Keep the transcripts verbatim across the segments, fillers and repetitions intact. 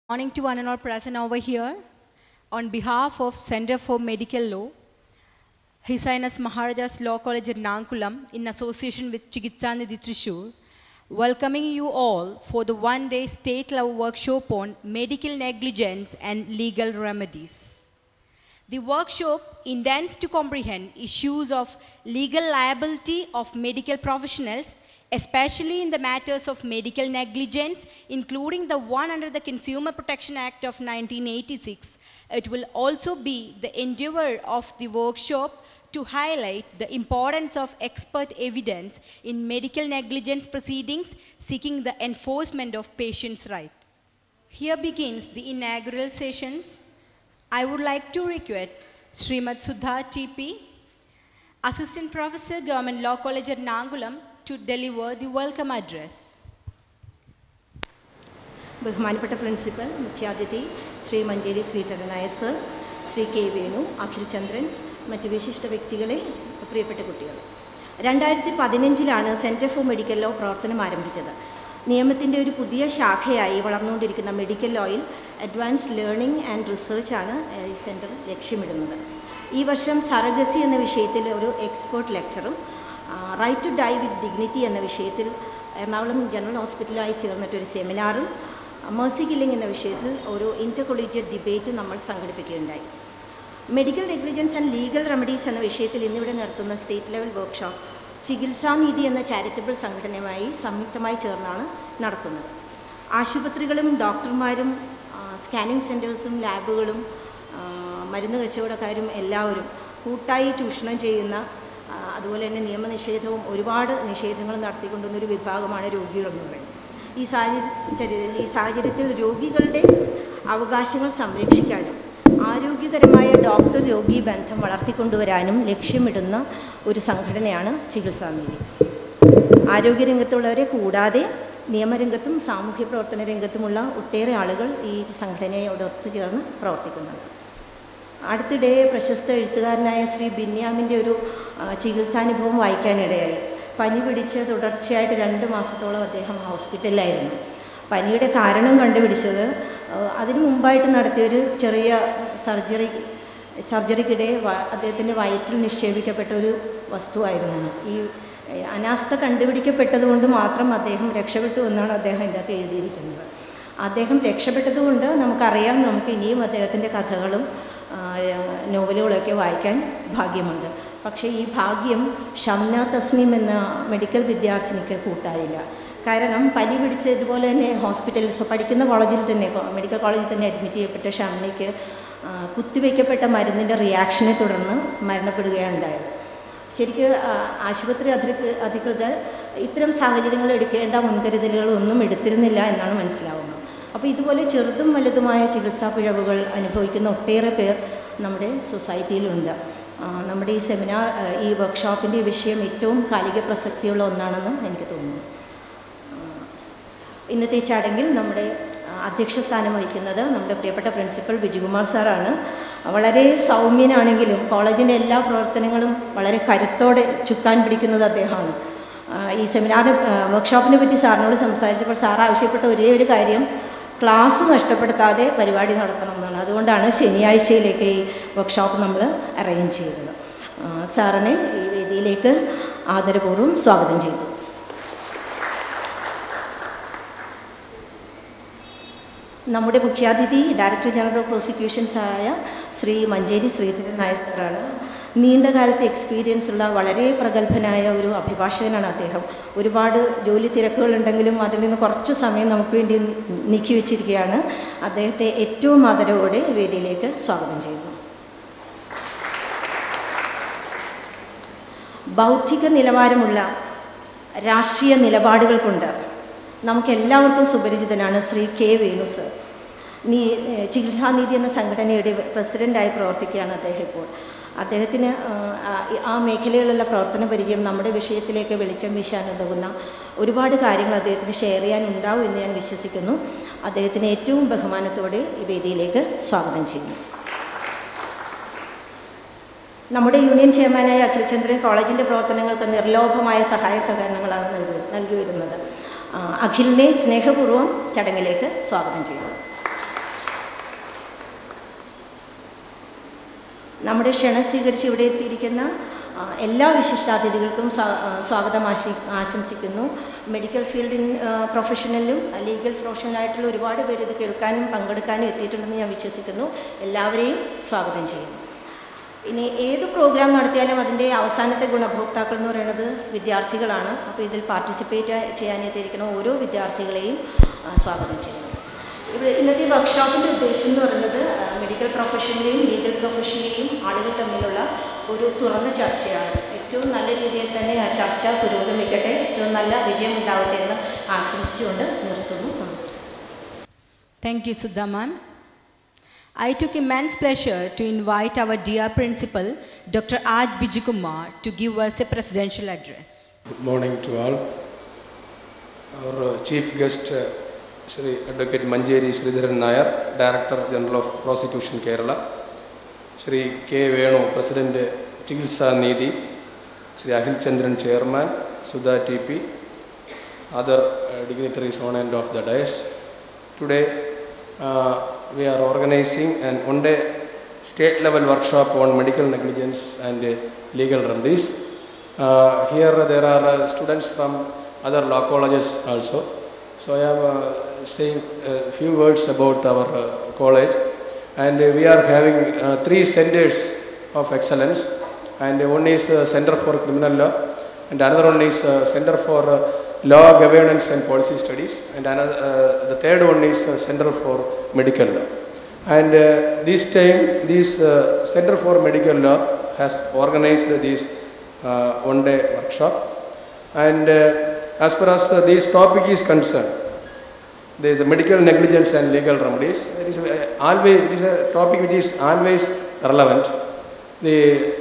Morning to one and all present over here. On behalf of Center for Medical Law, His Highness Maharajas Law College at Nankulam, in association with Chikitsanidhi Trishur, welcoming you all for the one-day state-level workshop on medical negligence and legal remedies. The workshop intends to comprehend issues of legal liability of medical professionals, especially in the matters of medical negligence, including the one under the Consumer Protection Act of nineteen eighty-six. It will also be the endeavor of the workshop to highlight the importance of expert evidence in medical negligence proceedings seeking the enforcement of patients' rights. Here begins the inaugural sessions. I would like to request Srimad Sudha T P, Assistant Professor, Government Law College at Nankulam, to deliver the welcome address. ബഹുമാനപ്പെട്ട principal, മുഖ്യാതിഥി Shri Manjeri Sridharan Nair sir, Shri K Venu, Akhil Chandran, മറ്റ് വിശിഷ്ട വ്യക്തികളെ, പ്രിയപ്പെട്ട കുട്ടികൾ, രണ്ടായിരത്തി പതിനഞ്ചിലാണ് centre for medical law പ്രവർത്തനം ആരംഭിച്ചത്. നിയമത്തിൻ്റെ ഒരു പുതിയ ശാഖയായി വളർന്നുകൊണ്ടിരിക്കുന്ന മെഡിക്കൽ ലോയിൽ അഡ്വാൻസ്ഡ് ലേണിംഗ് ആൻഡ് റിസർച്ചാണ് ഈ സെൻറ്റർ ലക്ഷ്യമിടുന്നത്. ഈ വർഷം സറഗസി എന്ന വിഷയത്തിൽ ഒരു എക്സ്പേർട്ട് ലെക്ചറും right to die with dignity എന്ന വിഷയത്തിൽ എറണാകുളം ജനറൽ ഹോസ്പിറ്റലായി ചേർന്നിട്ടൊരു സെമിനാറും മേഴ്സി കില്ലിംഗ് എന്ന വിഷയത്തിൽ ഒരു ഇൻ്റർ കൊളീജിയറ്റ് ഡിബേറ്റ് നമ്മൾ സംഘടിപ്പിക്കുകയുണ്ടായി. Medical negligence and legal remedies എന്ന വിഷയത്തിൽ ഇന്നിവിടെ നടത്തുന്ന സ്റ്റേറ്റ് ലെവൽ വർക്ക്ഷോപ്പ് ചികിത്സാനീതി എന്ന ചാരിറ്റബിൾ സംഘടനയുമായി സംയുക്തമായി ചേർന്നാണ് നടത്തുന്നത്. ആശുപത്രികളും ഡോക്ടർമാരും സ്കാനിങ് സെൻറ്റേഴ്സും ലാബുകളും മരുന്ന് കച്ചവടക്കാരും എല്ലാവരും കൂട്ടായി ചൂഷണം ചെയ്യുന്ന, അതുപോലെ തന്നെ നിയമനിഷേധവും ഒരുപാട് നിഷേധങ്ങൾ നടത്തിക്കൊണ്ടുവന്നൊരു വിഭാഗമാണ് രോഗികളെന്ന് പറയുന്നത്. ഈ സാഹചര്യ ഈ സാഹചര്യത്തിൽ രോഗികളുടെ അവകാശങ്ങൾ സംരക്ഷിക്കാനും ആരോഗ്യകരമായ ഡോക്ടർ രോഗി ബന്ധം വളർത്തിക്കൊണ്ടുവരാനും ലക്ഷ്യമിടുന്ന ഒരു സംഘടനയാണ് ചികിത്സാനീതി. ആരോഗ്യരംഗത്തുള്ളവരെ കൂടാതെ നിയമരംഗത്തും സാമൂഹ്യ പ്രവർത്തന രംഗത്തുമുള്ള ഒട്ടേറെ ആളുകൾ ഈ സംഘടനയോട് ഒത്തുചേർന്ന് പ്രവർത്തിക്കുന്നുണ്ട്. അടുത്തിടെ പ്രശസ്ത എഴുത്തുകാരനായ ശ്രീ ബിന്യാമിൻ്റെ ഒരു ചികിത്സാനുഭവം വായിക്കാനിടയായി. പനി പിടിച്ച് തുടർച്ചയായിട്ട് രണ്ട് മാസത്തോളം അദ്ദേഹം ഹോസ്പിറ്റലിലായിരുന്നു. പനിയുടെ കാരണം കണ്ടുപിടിച്ചത് അതിനു മുമ്പായിട്ട് നടത്തിയൊരു ചെറിയ സർജറി സർജറിക്കിടെ അദ്ദേഹത്തിൻ്റെ വയറ്റിൽ നിക്ഷേപിക്കപ്പെട്ട ഒരു വസ്തുവായിരുന്നു. ഈ അനാസ്ഥ കണ്ടുപിടിക്കപ്പെട്ടതുകൊണ്ട് മാത്രം അദ്ദേഹം രക്ഷപ്പെട്ടു എന്നാണ് അദ്ദേഹം എൻ്റെ അകത്ത് എഴുതിയിരിക്കുന്നത്. അദ്ദേഹം രക്ഷപ്പെട്ടതുകൊണ്ട് നമുക്കറിയാം, നമുക്ക് ഇനിയും അദ്ദേഹത്തിൻ്റെ കഥകളും നോവലുകളൊക്കെ വായിക്കാൻ ഭാഗ്യമുണ്ട്. പക്ഷേ ഈ ഭാഗ്യം ഷംന തസ്നീം എന്ന മെഡിക്കൽ വിദ്യാർത്ഥിനിക്ക് കൂട്ടായില്ല. കാരണം പനി പിടിച്ച് ഇതുപോലെ തന്നെ ഹോസ്പിറ്റലിൽ പഠിക്കുന്ന കോളേജിൽ തന്നെ മെഡിക്കൽ കോളേജിൽ തന്നെ അഡ്മിറ്റ് ചെയ്യപ്പെട്ട ഷംനയ്ക്ക് കുത്തിവയ്ക്കപ്പെട്ട മരുന്നിൻ്റെ റിയാക്ഷനെ തുടർന്ന് മരണപ്പെടുകയാണ് ഉണ്ടായത്. ശരിക്കും ആശുപത്രി അധികൃ അധികൃതർ ഇത്തരം സാഹചര്യങ്ങൾ എടുക്കേണ്ട മുൻകരുതലുകളൊന്നും എടുത്തിരുന്നില്ല എന്നാണ് മനസ്സിലാവുന്നത്. അപ്പോൾ ഇതുപോലെ ചെറുതും വലുതുമായ ചികിത്സാ പിഴവുകൾ അനുഭവിക്കുന്ന ഒട്ടേറെ പേർ നമ്മുടെ സൊസൈറ്റിയിലുണ്ട്. നമ്മുടെ ഈ സെമിനാർ ഈ വർക്ക്ഷോപ്പിൻ്റെ വിഷയം ഏറ്റവും കാലിക പ്രസക്തിയുള്ള ഒന്നാണെന്ന് എനിക്ക് തോന്നുന്നു. ഇന്നത്തെ ചടങ്ങിൽ നമ്മുടെ അധ്യക്ഷ സ്ഥാനം വഹിക്കുന്നത് നമ്മുടെ പ്രിയപ്പെട്ട പ്രിൻസിപ്പൽ ബിജുകുമാർ സാറാണ്. വളരെ സൗമ്യനാണെങ്കിലും കോളേജിൻ്റെ എല്ലാ പ്രവർത്തനങ്ങളും വളരെ കരുത്തോടെ ചുക്കാൻ പിടിക്കുന്നത് അദ്ദേഹമാണ്. ഈ സെമിനാർ വർക്ക്ഷോപ്പിനെ പറ്റി സാറിനോട് സംസാരിച്ചപ്പോൾ സാർ ആവശ്യപ്പെട്ട ഒരേ ഒരു കാര്യം ക്ലാസ് നഷ്ടപ്പെടുത്താതെ പരിപാടി നടത്തണം എന്നാണ്. അതുകൊണ്ടാണ് ശനിയാഴ്ചയിലേക്ക് ഈ വർക്ക്ഷോപ്പ് നമ്മൾ അറേഞ്ച് ചെയ്തത്. സാറിനെ ഈ വേദിയിലേക്ക് ആദരപൂർവ്വം സ്വാഗതം ചെയ്തു. നമ്മുടെ മുഖ്യാതിഥി ഡയറക്ടർ ജനറൽ ഓഫ് പ്രോസിക്യൂഷൻസായ ശ്രീ മഞ്ചേരി ശ്രീധരൻ നായർ സാറാണ്. നീണ്ടകാലത്തെ എക്സ്പീരിയൻസ് ഉള്ള വളരെ പ്രഗത്ഭനായ ഒരു അഭിഭാഷകനാണ് അദ്ദേഹം. ഒരുപാട് ജോലി തിരക്കുകളുണ്ടെങ്കിലും അതിൽ നിന്ന് കുറച്ച് സമയം നമുക്ക് വേണ്ടി നീക്കി വെച്ചിരിക്കുകയാണ്. അദ്ദേഹത്തെ ഏറ്റവും ആദരവോടെ വേദിയിലേക്ക് സ്വാഗതം ചെയ്യുന്നു. ബൗദ്ധിക നിലവാരമുള്ള രാഷ്ട്രീയ നിലപാടുകൾ കൊണ്ട് നമുക്കെല്ലാവർക്കും സുപരിചിതനാണ് ശ്രീ കെ വേണു സർ. നീ ചികിത്സാനീതി എന്ന സംഘടനയുടെ പ്രസിഡൻ്റായി പ്രവർത്തിക്കുകയാണ് അദ്ദേഹം ഇപ്പോൾ. അദ്ദേഹത്തിന് ആ മേഖലയിലുള്ള പ്രവർത്തന പരിചയം നമ്മുടെ വിഷയത്തിലേക്ക് വെളിച്ചം വീശാനുതകുന്ന ഒരുപാട് കാര്യങ്ങൾ അദ്ദേഹത്തിന് ഷെയർ ചെയ്യാനുണ്ടാവും എന്ന് ഞാൻ വിശ്വസിക്കുന്നു. അദ്ദേഹത്തിന് ഏറ്റവും ബഹുമാനത്തോടെ ഈ വേദിയിലേക്ക് സ്വാഗതം ചെയ്യുന്നു. നമ്മുടെ യൂണിയൻ ചെയർമാനായ അഖിൽ ചന്ദ്രൻ കോളേജിൻ്റെ പ്രവർത്തനങ്ങൾക്ക് നിർലോഭമായ സഹായ സഹകരണങ്ങളാണ് നൽകി നൽകി വരുന്നത്. അഖിലിനെ സ്നേഹപൂർവ്വം ചടങ്ങിലേക്ക് സ്വാഗതം ചെയ്യുന്നു. നമ്മുടെ ക്ഷണം സ്വീകരിച്ച് ഇവിടെ എത്തിയിരിക്കുന്ന എല്ലാ വിശിഷ്ടാതിഥികൾക്കും സ്വാഗതം ആശി ആശംസിക്കുന്നു. മെഡിക്കൽ ഫീൽഡിൻ പ്രൊഫഷണലും ലീഗൽ പ്രൊഫഷണലായിട്ടുള്ള ഒരുപാട് പേര് ഇത് കേൾക്കാനും പങ്കെടുക്കാനും എത്തിയിട്ടുണ്ടെന്ന് ഞാൻ വിശ്വസിക്കുന്നു. എല്ലാവരെയും സ്വാഗതം ചെയ്യുന്നു. ഇനി ഏത് പ്രോഗ്രാം നടത്തിയാലും അതിൻ്റെ അവസാനത്തെ ഗുണഭോക്താക്കൾ എന്ന് പറയുന്നത് വിദ്യാർത്ഥികളാണ്. അപ്പോൾ ഇതിൽ പാർട്ടിസിപ്പേറ്റ് ചെയ്യാനെത്തിയിരിക്കുന്ന ഓരോ വിദ്യാർത്ഥികളെയും സ്വാഗതം ചെയ്യുന്നു. ഇവിടെ ഇന്നത്തെ വർക്ക്ഷോപ്പിൻ്റെ ഉദ്ദേശം എന്ന് പറയുന്നത് മെഡിക്കൽ പ്രൊഫഷനിലെയും ലീഗൽ പ്രൊഫഷനിലെയും ആളുകൾ തമ്മിലുള്ള ഒരു തുറന്ന ചർച്ചയാണ്. ഏറ്റവും നല്ല രീതിയിൽ തന്നെ ആ ചർച്ച പുരോഗമിക്കട്ടെ, ഏറ്റവും നല്ല വിജയം ഉണ്ടാവട്ടെ എന്ന് ആശംസിച്ചുകൊണ്ട് നിർത്തുന്നു. നമസ്കാരം. Thank you Sudha ma'am. I took immense pleasure to invite our dear principal, Doctor R. Bijukumar, to give us a presidential address. Good morning to all. Our uh, chief guest, uh, Shri Advocate Manjeri Sridharan Nair, Director General of Prosecution Kerala, Shri K. Venu, President Chikitsa Nidhi, Shri Ahil Chandran, Chairman, Sudha T P, other uh, dignitaries on and off the dais. Today, uh, we are organizing an one-day state-level workshop on medical negligence and uh, legal remedies. Uh, here there are uh, students from other law colleges also. So I am uh, saying a few words about our uh, college. And uh, we are having uh, three centers of excellence. And uh, one is uh, Center for Criminal Law, and another one is uh, Center for uh, Law, Governance and Policy Studies, and another, uh, the third one is uh, Center for Medical Law. And uh, this time, this uh, Center for Medical Law has organized this uh, one-day workshop. And uh, as far as uh, this topic is concerned, there is a medical negligence and legal remedies. It is uh, always it is a topic which is always relevant. The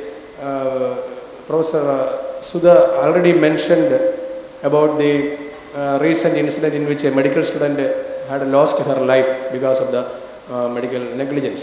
uh, Professor uh, Sudha already mentioned about the uh, recent incident in which a medical student had lost her life because of the uh, medical negligence.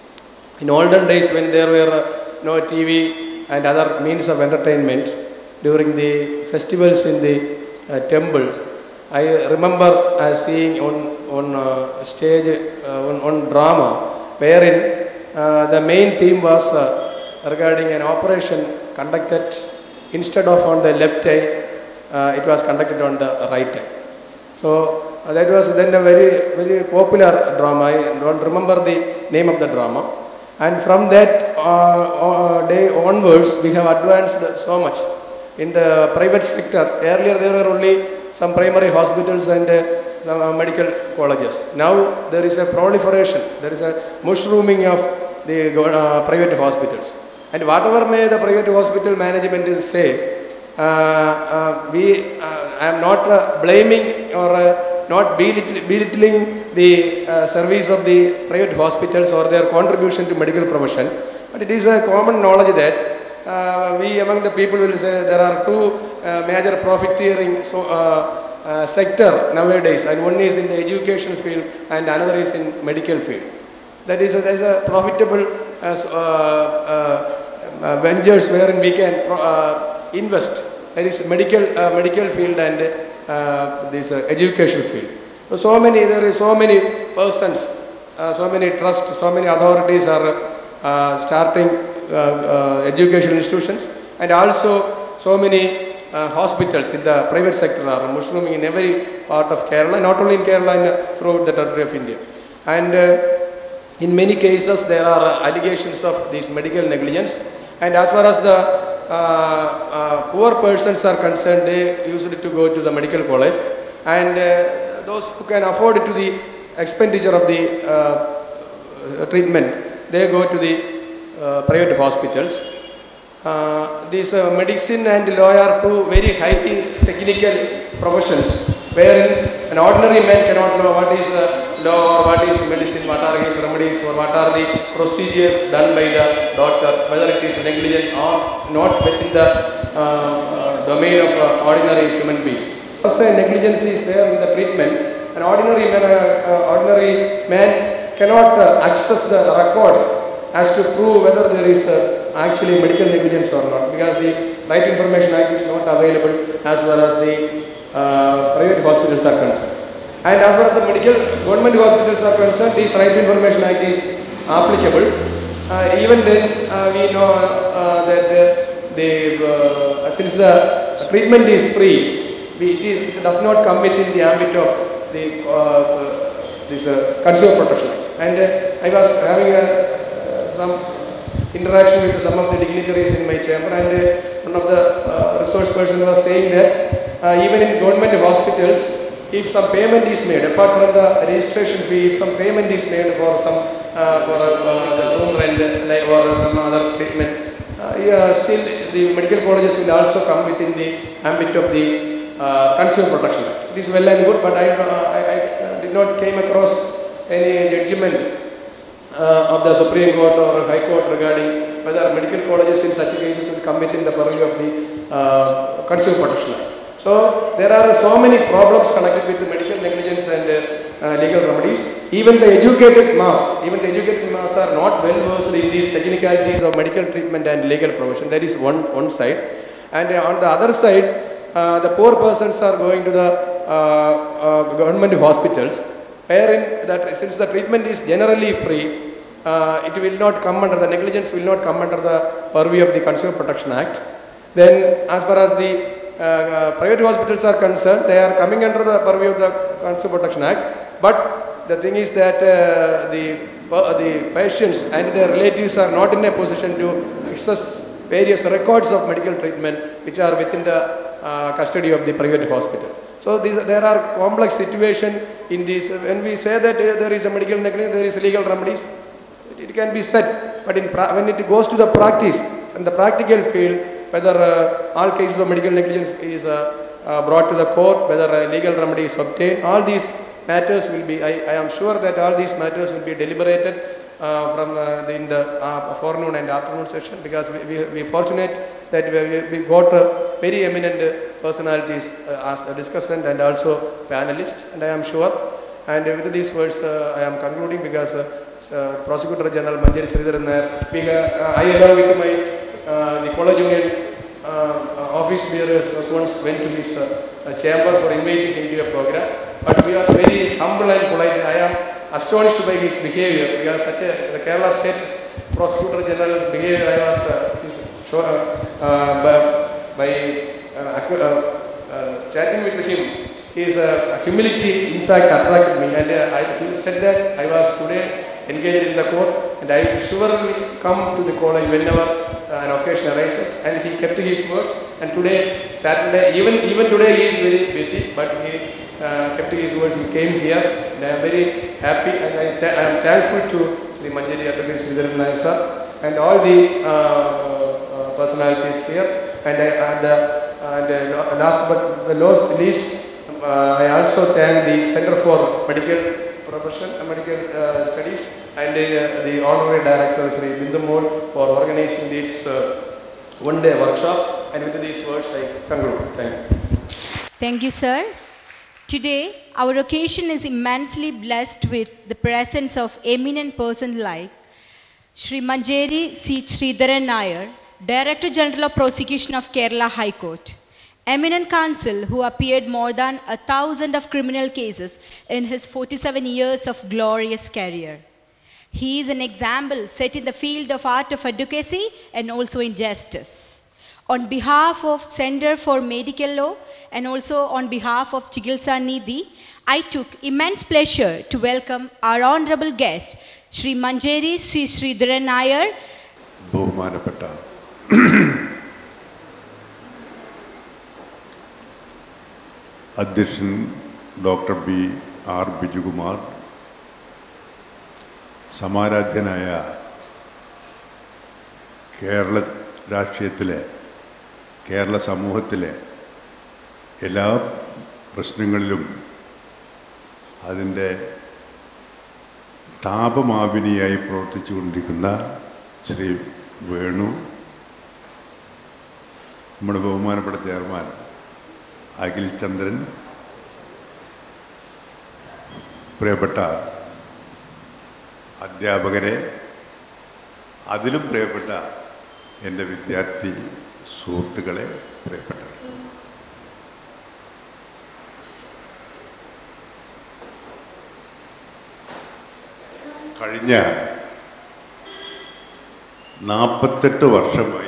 In olden days, when there were uh, no T V and other means of entertainment, during the festivals in the uh, temples, I remember uh, seeing on, on uh, stage uh, on, on drama wherein uh, the main theme was uh, regarding an operation conducted instead of on the left eye, Uh, it was conducted on the right eye. So uh, that was then a very very popular drama. I don't remember the name of the drama. And from that uh, uh, day onwards, we have advanced so much in the private sector. Earlier there were only some primary hospitals and uh, some uh, medical colleges. Now there is a proliferation. There is a mushrooming of the uh, private hospitals. And whatever may the private hospital management will say, Uh, uh, we, uh, I am not uh, blaming or uh, not belittling, belittling the uh, service of the private hospitals or their contribution to medical profession, but it is a common knowledge that uh, we among the people will say there are two uh, major profiteering so, uh, uh, sector nowadays, and one is in the education field and another is in medical field. That is a, there is a profitable uh, uh, uh, uh, ventures wherein we can pro, uh, invest. That is medical uh, medical field and uh, this uh, education field. So, so many there is so many persons, uh, so many trusts, so many authorities are uh, starting uh, uh, educational institutions, and also so many uh, hospitals in the private sector are mushrooming in every part of Kerala, not only in Kerala, in, uh, throughout the territory of India. And uh, in many cases there are uh, allegations of this medical negligence, and as far as the Uh, uh, poor persons are concerned, they usually to go to the medical college, and uh, those who can afford to the expenditure of the uh, treatment, they go to the uh, private hospitals. Uh, these uh, medicine and law are two very highly technical professions, wherein an ordinary man cannot know what is the law or what is medicine, what are his remedies, or what are the procedures done by the doctor, whether it is negligent or not within the uh, uh, domain of uh, ordinary human being. Once a negligence is there in the treatment, an ordinary man, uh, uh, ordinary man cannot uh, access the records as to prove whether there is uh, actually medical negligence or not, because the Right Information Act is not available as well as the uh, private hospitals are concerned. And as far as the medical government hospitals are concerned, this Right Information Act is applicable. Uh, even then, uh, we know uh, that uh, the, uh, since the treatment is free, we, it, is, it does not come within the ambit of the uh, this uh, Consumer Protection Act. And uh, I was having a, uh, some interaction with some of the dignitaries in my chamber, and uh, one of the uh, resource person was saying that uh, even in government hospitals, if some payment is made, apart from the registration fee, if some payment is made for some uh, for uh, the room rent like, or some other treatment, uh, yeah, still the medical colleges will also come within the ambit of the uh, Consumer Protection Act. It is well and good, but I, uh, I, I did not came across any judgment uh, of the Supreme Court or High Court regarding whether medical colleges in such cases will come within the purview of the uh, Consumer Protection Act. So there are so many problems connected with the medical negligence and uh, uh, legal remedies. Even the educated mass, even the educated mass are not well versed in these technicalities of medical treatment and legal provision. That is one, one side. And uh, on the other side, uh, the poor persons are going to the uh, uh, government hospitals, wherein that since the treatment is generally free, uh, it will not come under the negligence will not come under the purview of the Consumer Protection Act. Then as far as the Uh, uh, private hospitals are concerned, they are coming under the purview of the Consumer Protection Act, but the thing is that uh, the, uh, the patients and their relatives are not in a position to access various records of medical treatment which are within the uh, custody of the private hospital. So these, there are complex situations in this. When we say that uh, there is a medical negligence, there is legal remedies, it, it can be said, but in when it goes to the practice and the practical field, whether uh, all cases of medical negligence is uh, uh, brought to the court, whether a legal remedy is obtained, all these matters will be, I, I am sure that all these matters will be deliberated uh, from uh, the, in the uh, forenoon and afternoon session, because we, we, we are fortunate that we, we got uh, very eminent personalities uh, as a discussant and also panelists, and I am sure. And with these words, uh, I am concluding, because uh, uh, Prosecutor General Manjeri Sridharan Nair, uh, I along with my uh, the College Union uh, office bearers once went to his uh, chamber for inviting him to a program, but he was very humble and polite. I am astonished by his behavior, because such a the Kerala State Prosecutor General behavior, I was uh, his show, uh, uh, by, by uh, uh, uh, chatting with him, his uh, humility in fact attracted me, and uh, I, he said that I was today engaged in the court, and I will surely come to the college whenever uh, an occasion arises. And he kept his words, and today, Saturday, even even today he is very busy, but he uh, kept his words. He came here, and I am very happy, and I, th I am thankful to Sri Manjeri Advocate Sridharan Nair sir and all the uh, uh, personalities here. And, I, and, uh, and uh, last but the least, uh, I also thank the Center for Medical Profession and Medical uh, Studies and uh, the Honorary Director Sri Bindu Mol for organizing this uh, one-day workshop. And with these words, I conclude. Thank you. Thank you, sir. Today, our occasion is immensely blessed with the presence of eminent persons like Sri Manjeri C. Sridharan Nair, Director General of Prosecution of Kerala High Court, eminent counsel who appeared more than a thousand of criminal cases in his forty-seven years of glorious career. He is an example set in the field of art of advocacy and also in justice. On behalf of Center for Medical Law and also on behalf of Chikitsa Nidhi, I took immense pleasure to welcome our honorable guest, Sri Manjeri C. Sridharan Nair. ബഹുമാനപ്പെട്ട അധ്യക്ഷൻ doctor B R Bijukumar, സമാരാധ്യനായ കേരള രാഷ്ട്രീയത്തിലെ കേരള സമൂഹത്തിലെ എല്ലാ പ്രശ്നങ്ങളിലും അതിൻ്റെ താപമാവിനിയായി പ്രവർത്തിച്ചുകൊണ്ടിരിക്കുന്ന ശ്രീ വേണു, നമ്മുടെ ബഹുമാനപ്പെട്ട ചെയർമാൻ അഖിൽ ചന്ദ്രൻ, പ്രിയപ്പെട്ട അധ്യാപകരെ, അതിലും പ്രിയപ്പെട്ട എൻ്റെ വിദ്യാർത്ഥി സുഹൃത്തുക്കളെ, പ്രിയപ്പെട്ടവർ, കഴിഞ്ഞ നാൽപ്പത്തെട്ട് വർഷമായി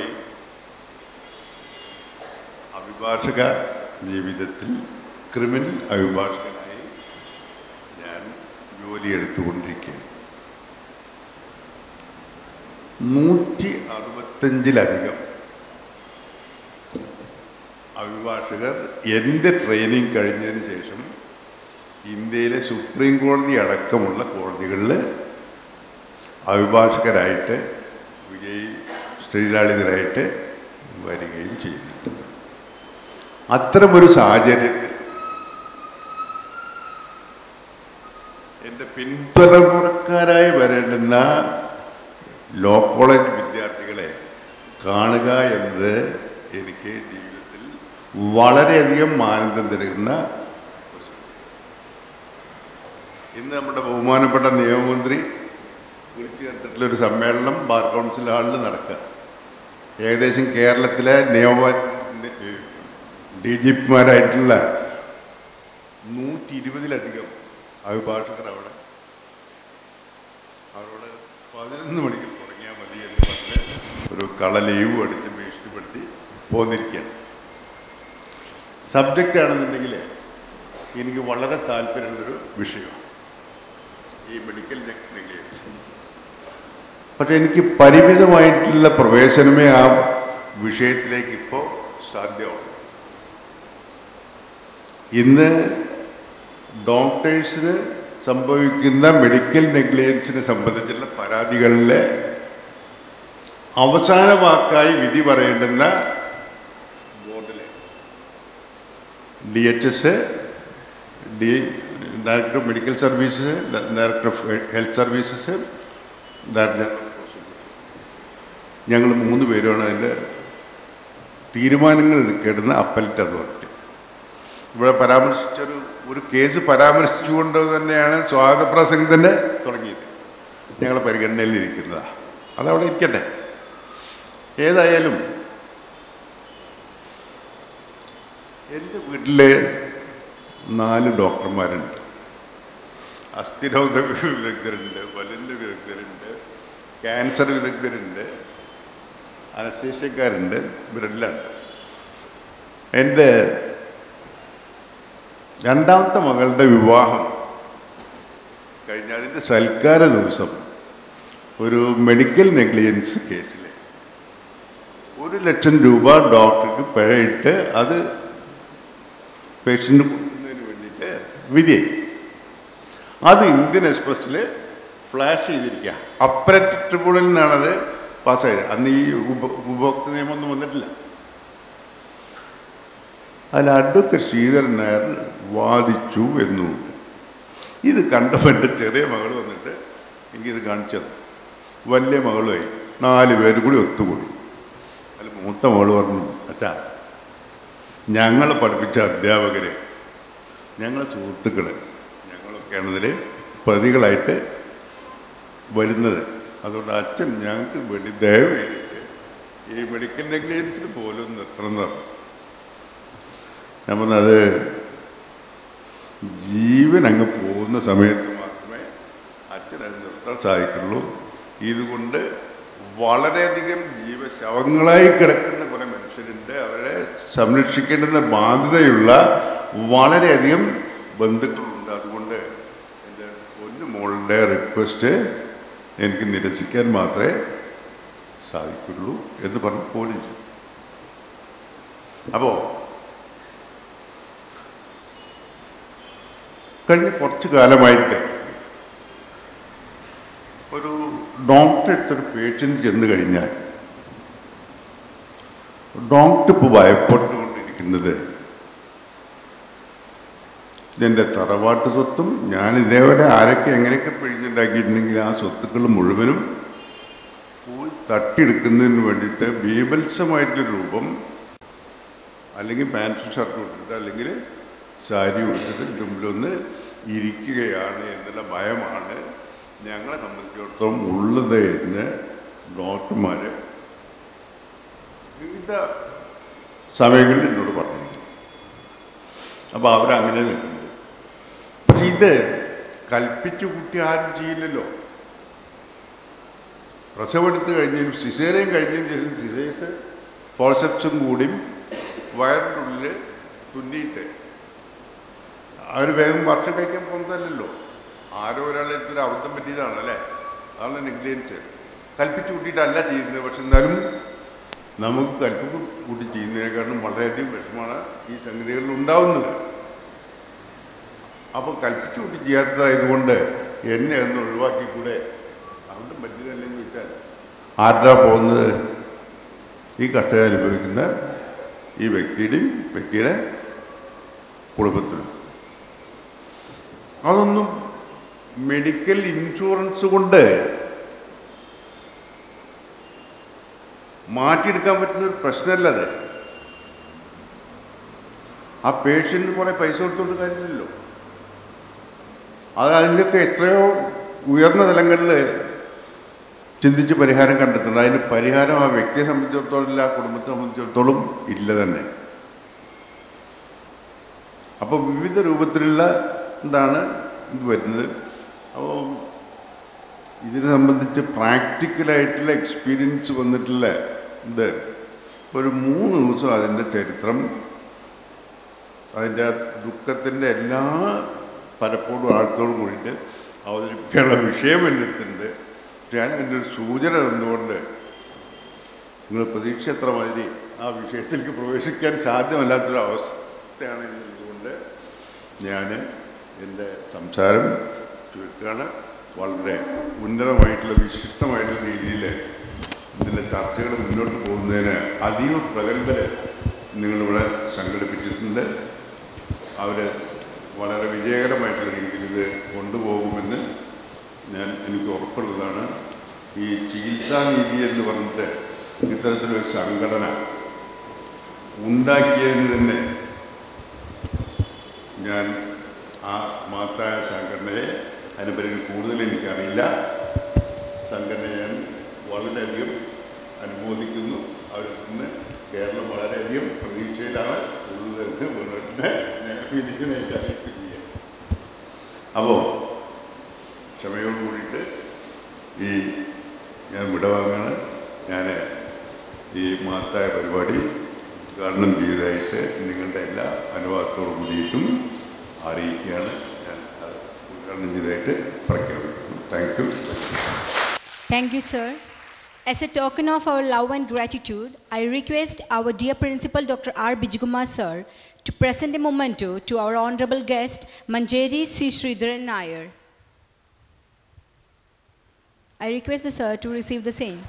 അഭിഭാഷക ജീവിതത്തിൽ ക്രിമിനൽ അഭിഭാഷകനായി ഞാൻ ജോലിയെടുത്തുകൊണ്ടിരിക്കുകയാണ്. നൂറ്റി അറുപത്തഞ്ചിലധികം അഭിഭാഷകർ എൻ്റെ ട്രെയിനിങ് കഴിഞ്ഞതിന് ശേഷം ഇന്ത്യയിലെ സുപ്രീം കോടതി അടക്കമുള്ള കോടതികളിൽ അഭിഭാഷകരായിട്ട് വിജയി ശ്രീലാളിതരായിട്ട് വരികയും ചെയ്തിട്ടുണ്ട്. അത്തരമൊരു സാഹചര്യത്തിൽ എൻ്റെ പിന്തുടർക്കാരായി വരേണ്ടുന്ന ലോ കോളേജ് വിദ്യാർത്ഥികളെ കാണുക എന്നത് എനിക്ക് ജീവിതത്തിൽ വളരെയധികം ആനന്ദം തരുന്ന. ഇന്ന് നമ്മുടെ ബഹുമാനപ്പെട്ട നിയമമന്ത്രി വിളിച്ചു ചേർത്തിട്ടുള്ളൊരു സമ്മേളനം ബാർ കൗൺസിൽ ഹാളിൽ നടക്കുക. ഏകദേശം കേരളത്തിലെ നിയമ ഡി ജി പിമാരായിട്ടുള്ള നൂറ്റി ഇരുപതിലധികം അഭിഭാഷകർ അവിടെ അവരോട് പതിനൊന്ന് മണിക്ക് തുടങ്ങിയാൽ മതി എന്ന് പറഞ്ഞ് ഒരു കള ലീവ് അടിച്ച് ഭീഷണിപ്പെടുത്തി പോന്നിരിക്കുകയാണ്. സബ്ജക്റ്റ് ആണെന്നുണ്ടെങ്കിൽ എനിക്ക് വളരെ താല്പര്യമുള്ളൊരു വിഷയമാണ് ഈ മെഡിക്കൽ നെഗ്ലിജൻസ്. പക്ഷെ എനിക്ക് പരിമിതമായിട്ടുള്ള പ്രവേശനമേ ആ വിഷയത്തിലേക്ക് ഇപ്പോൾ സാധ്യമാണ്. ഇന്ന് ഡോക്ടേഴ്സിന് സംഭവിക്കുന്ന മെഡിക്കൽ നെഗ്ലിജൻസിനെ സംബന്ധിച്ചുള്ള പരാതികളിലെ അവസാന വാക്കായി വിധി പറയേണ്ടുന്ന ബോർഡിലെ D H S, D director of medical services, director of health services, director ഞങ്ങൾ മൂന്ന് പേരുമാണ് അതിൻ്റെ തീരുമാനങ്ങൾ എടുക്കേണ്ടുന്ന അപ്പലറ്റ് അതോറിറ്റി. ഇവിടെ പരാമർശിച്ചൊരു ഒരു കേസ് പരാമർശിച്ചുകൊണ്ട് തന്നെയാണ് സ്വാഗതപ്രസംഗം തന്നെ തുടങ്ങിയത്. ഞങ്ങൾ പരിഗണനയിലിരിക്കുന്നതാണ്. അതവിടെ ഇരിക്കട്ടെ. ഏതായാലും എൻ്റെ വീട്ടിൽ നാല് ഡോക്ടർമാരുണ്ട്. അസ്ഥിരോഗ വിദഗ്ധരുണ്ട്, വലൻ്റെ വിദഗ്ധരുണ്ട്, ക്യാൻസർ വിദഗ്ധരുണ്ട്, അനസ്തേഷ്യക്കാരുണ്ട്, ഇവരെല്ലാം ഉണ്ട്. എൻ്റെ രണ്ടാമത്തെ മകളുടെ വിവാഹം കഴിഞ്ഞ അതിൻ്റെ സൽക്കാര ദിവസം ഒരു മെഡിക്കൽ നെഗ്ലിജൻസ് കേസിൽ ഒരു ലക്ഷം രൂപ ഡോക്ടർക്ക് പിഴയിട്ട് അത് പേഷ്യൻ്റ് കൊടുക്കുന്നതിന് വേണ്ടിയിട്ട് വിധി. അത് ഇന്ത്യൻ എക്സ്പ്രസ്സിൽ ഫ്ലാഷ് ചെയ്തിരിക്കുക. അപ്പലറ്റ് ട്രിബ്യൂണലിൽ നിന്നാണത് പാസ്സായത്. അന്ന് ഈ ഉപ ഉപഭോക്തൃ നിയമമൊന്നും വന്നിട്ടില്ല. അതിൽ അഡ്വക്കേറ്റ് ശ്രീധരൻ നായർ വാദിച്ചു എന്നുണ്ട്. ഇത് കണ്ടപ്പോൾ എൻ്റെ ചെറിയ മകൾ വന്നിട്ട് എനിക്കിത് കാണിച്ചത്. വലിയ മകളുമായി നാല് പേര് കൂടി ഒത്തുകൂടി. അതിൽ മൂത്ത മകൾ പറഞ്ഞു, അച്ഛാ ഞങ്ങൾ പഠിപ്പിച്ച അധ്യാപകരെ, ഞങ്ങളെ സുഹൃത്തുക്കൾ, ഞങ്ങളൊക്കെയാണ് ഇതിൽ പ്രതികളായിട്ട് വരുന്നത്. അതുകൊണ്ട് അച്ഛൻ ഞങ്ങൾക്ക് വേണ്ടി ദയവ് ചെയ്തിട്ട് ഈ മെഡിക്കൽ നെഗ്ലിജൻസിന് പോലും നിർത്തണം. ഞാൻ പറഞ്ഞത് ജീവൻ അങ്ങ് പോകുന്ന സമയത്ത് മാത്രമേ അച്ഛനത് നിർത്താൻ സാധിക്കുള്ളൂ. ഇതുകൊണ്ട് വളരെയധികം ജീവശവങ്ങളായി കിടക്കുന്ന കുറേ മനുഷ്യരുണ്ട്. അവരെ സംരക്ഷിക്കേണ്ടുന്ന ബാധ്യതയുള്ള വളരെയധികം ബന്ധുക്കളുണ്ട്. അതുകൊണ്ട് എൻ്റെ പൊന്നു മോളുടെ റിക്വസ്റ്റ് എനിക്ക് നിരസിക്കാൻ മാത്രമേ സാധിക്കുള്ളൂ എന്ന് പറഞ്ഞ് പോലും ചെയ്തു. അപ്പോൾ കഴിഞ്ഞ കുറച്ച് കാലമായിട്ട് ഒരു ഡോക്ടർ എടുത്തൊരു പേഷ്യൻ്റ് ചെന്ന് കഴിഞ്ഞാൽ ഡോക്ടർ ഇപ്പോൾ ഭയപ്പെട്ടുകൊണ്ടിരിക്കുന്നത് ഇതെൻ്റെ തറവാട്ട് സ്വത്തും ഞാൻ ഇതേവരെ ആരൊക്കെ എങ്ങനെയൊക്കെ പിഴിഞ്ഞുണ്ടാക്കിയിട്ടുണ്ടെങ്കിൽ ആ സ്വത്തുക്കൾ മുഴുവനും പോയി തട്ടിയെടുക്കുന്നതിന് വേണ്ടിയിട്ട് ബീഭത്സമായിട്ടൊരു രൂപം അല്ലെങ്കിൽ പാൻറ്റും ഷർട്ടും ഇട്ടിട്ട് അല്ലെങ്കിൽ സാരി കൊടുത്തിട്ട് മുമ്പിലൊന്ന് ഇരിക്കുകയാണ് എന്നുള്ള ഭയമാണ് ഞങ്ങളെ സംബന്ധിച്ചിടത്തോളം ഉള്ളത് എന്ന് ഡോക്ടർമാർ വിവിധ സമയങ്ങളിൽ എന്നോട് പറഞ്ഞിരിക്കും. അപ്പോൾ അവരങ്ങനെ നിൽക്കുന്നത്. പക്ഷെ ഇത് കൽപ്പിച്ചു കൂട്ടി ആരും ചെയ്യില്ലല്ലോ. പ്രസവെടുത്ത് കഴിഞ്ഞതിനും സിസേറിയൻ കഴിഞ്ഞതിന് ശേഷം സിസേഴ്സ് ഫോർസെപ്സും കൂടിയും വയറിൻ്റെ ഉള്ളിൽ തുന്നിയിട്ട് അവർ വേഗം ഭക്ഷണം കഴിക്കാൻ പോകുന്നതല്ലല്ലോ. ആരോ ഒരാളെ ഒരു അബദ്ധം പറ്റിയതാണ് അല്ലേ, അതാണ് നെഗ്ലിജൻസ്. കൽപ്പിച്ച് കൂട്ടിയിട്ടല്ല ചെയ്യുന്നത്. പക്ഷെ എന്നാലും നമുക്ക് കൽപ്പ് കൂട്ടി ചെയ്യുന്നതിനേക്കാളും വളരെയധികം വിഷമമാണ് ഈ സംഗതികളിൽ ഉണ്ടാവുന്നത്. അപ്പോൾ കൽപ്പിച്ച് കൂട്ടി ചെയ്യാത്തതായതുകൊണ്ട് എന്നെ ഒന്ന് ഒഴിവാക്കിക്കൂടെ, അവിടെ പറ്റിയതല്ലെന്ന് വെച്ചാൽ ആരുടെ പോകുന്നത്? ഈ കഷ്ടത അനുഭവിക്കുന്ന ഈ വ്യക്തിയുടെയും വ്യക്തിയുടെ കുടുംബത്തിലും. അതൊന്നും മെഡിക്കൽ ഇൻഷുറൻസ് കൊണ്ട് മാറ്റിയെടുക്കാൻ പറ്റുന്ന ഒരു പ്രശ്നമല്ല അത്. ആ പേഷ്യൻറ്റിന് കുറേ പൈസ കൊടുത്തോണ്ട് കാര്യമില്ലല്ലോ. അത് അതിൻ്റെയൊക്കെ എത്രയോ ഉയർന്ന തലങ്ങളിൽ ചിന്തിച്ച് പരിഹാരം കണ്ടെത്തുന്നത്. അതിന് പരിഹാരം ആ വ്യക്തിയെ സംബന്ധിച്ചിടത്തോളം ഇല്ല, ആ കുടുംബത്തെ സംബന്ധിച്ചിടത്തോളം ഇല്ല തന്നെ. അപ്പോൾ വിവിധ രൂപത്തിലുള്ള എന്താണ് ഇത് വരുന്നത്. അപ്പോൾ ഇതിനെ സംബന്ധിച്ച് പ്രാക്ടിക്കലായിട്ടുള്ള എക്സ്പീരിയൻസ് വന്നിട്ടുള്ള ഇത് ഒരു മൂന്ന് ദിവസം അതിൻ്റെ ചരിത്രം, അതിൻ്റെ ദുഃഖത്തിൻ്റെ എല്ലാ പലപ്പോഴും ആൾക്കാരോട് കൂടിയിട്ട് അവതരിപ്പിക്കാനുള്ള വിഷയം എൻ്റെ അടുത്തുണ്ട്. ഞാൻ എൻ്റെ ഒരു സൂചന തന്നുകൊണ്ട് നിങ്ങൾ പ്രതീക്ഷ എത്ര മാതിരി ആ വിഷയത്തിലേക്ക് പ്രവേശിക്കാൻ സാധ്യമല്ലാത്തൊരു അവസ്ഥയാണ് എന്നതുകൊണ്ട് ഞാൻ എൻ്റെ സംസാരം ചുരുക്കാണ്. വളരെ ഉന്നതമായിട്ടുള്ള വിശിഷ്ടമായിട്ടുള്ള രീതിയിൽ ഇതിൻ്റെ ചർച്ചകൾ മുന്നോട്ട് പോകുന്നതിന് അതീവ പ്രഗത്ഭർ നിങ്ങളിവിടെ സംഘടിപ്പിച്ചിട്ടുണ്ട്. അവർ വളരെ വിജയകരമായിട്ടുള്ള രീതിയിൽ ഇത് കൊണ്ടുപോകുമെന്ന് ഞാൻ എനിക്ക് ഉറപ്പുള്ളതാണ്. ഈ ചികിത്സാ നീതി എന്ന് പറഞ്ഞിട്ട് ഇത്തരത്തിലൊരു സംഘടന ഉണ്ടാക്കിയതിന് തന്നെ ഞാൻ ആ മഹത്തായ സംഘടനയെ അതിനെപ്പറ്റി കൂടുതൽ എനിക്കറിയില്ല. സംഘടനയെ ഞാൻ വളരെയധികം അനുമോദിക്കുന്നു. അവരിൽ നിന്ന് കേരളം വളരെയധികം പ്രതീക്ഷയിലാണ് ഉള്ളതെന്ന് മുന്നോട്ട് ഞാൻ വിധിക്കുന്നതായിട്ട് അറിയിക്കുകയാണ്. അപ്പോൾ ക്ഷമയോട് കൂടിയിട്ട് ഈ ഞാൻ വിടവാങ്ങാണ്. ഞാൻ ഈ മഹത്തായ പരിപാടി ഉദ്ഘാടനം ചെയ്തതായിട്ട് നിങ്ങളുടെ എല്ലാ അനുവാദത്തോടു കൂടിയിട്ടും അറിയിക്കുകയാണ്. ഞാൻ അത് ഉദ്ഘാടനം ചെയ്തതായിട്ട് പ്രഖ്യാപിക്കുന്നു. Thank you. Thank you, sir. As a token of our love and gratitude, I request our dear Principal Doctor R. Bijukumar sir to present a memento to our honorable guest, Manjeri Sri Sridharan Nair. I request the sir to receive the same.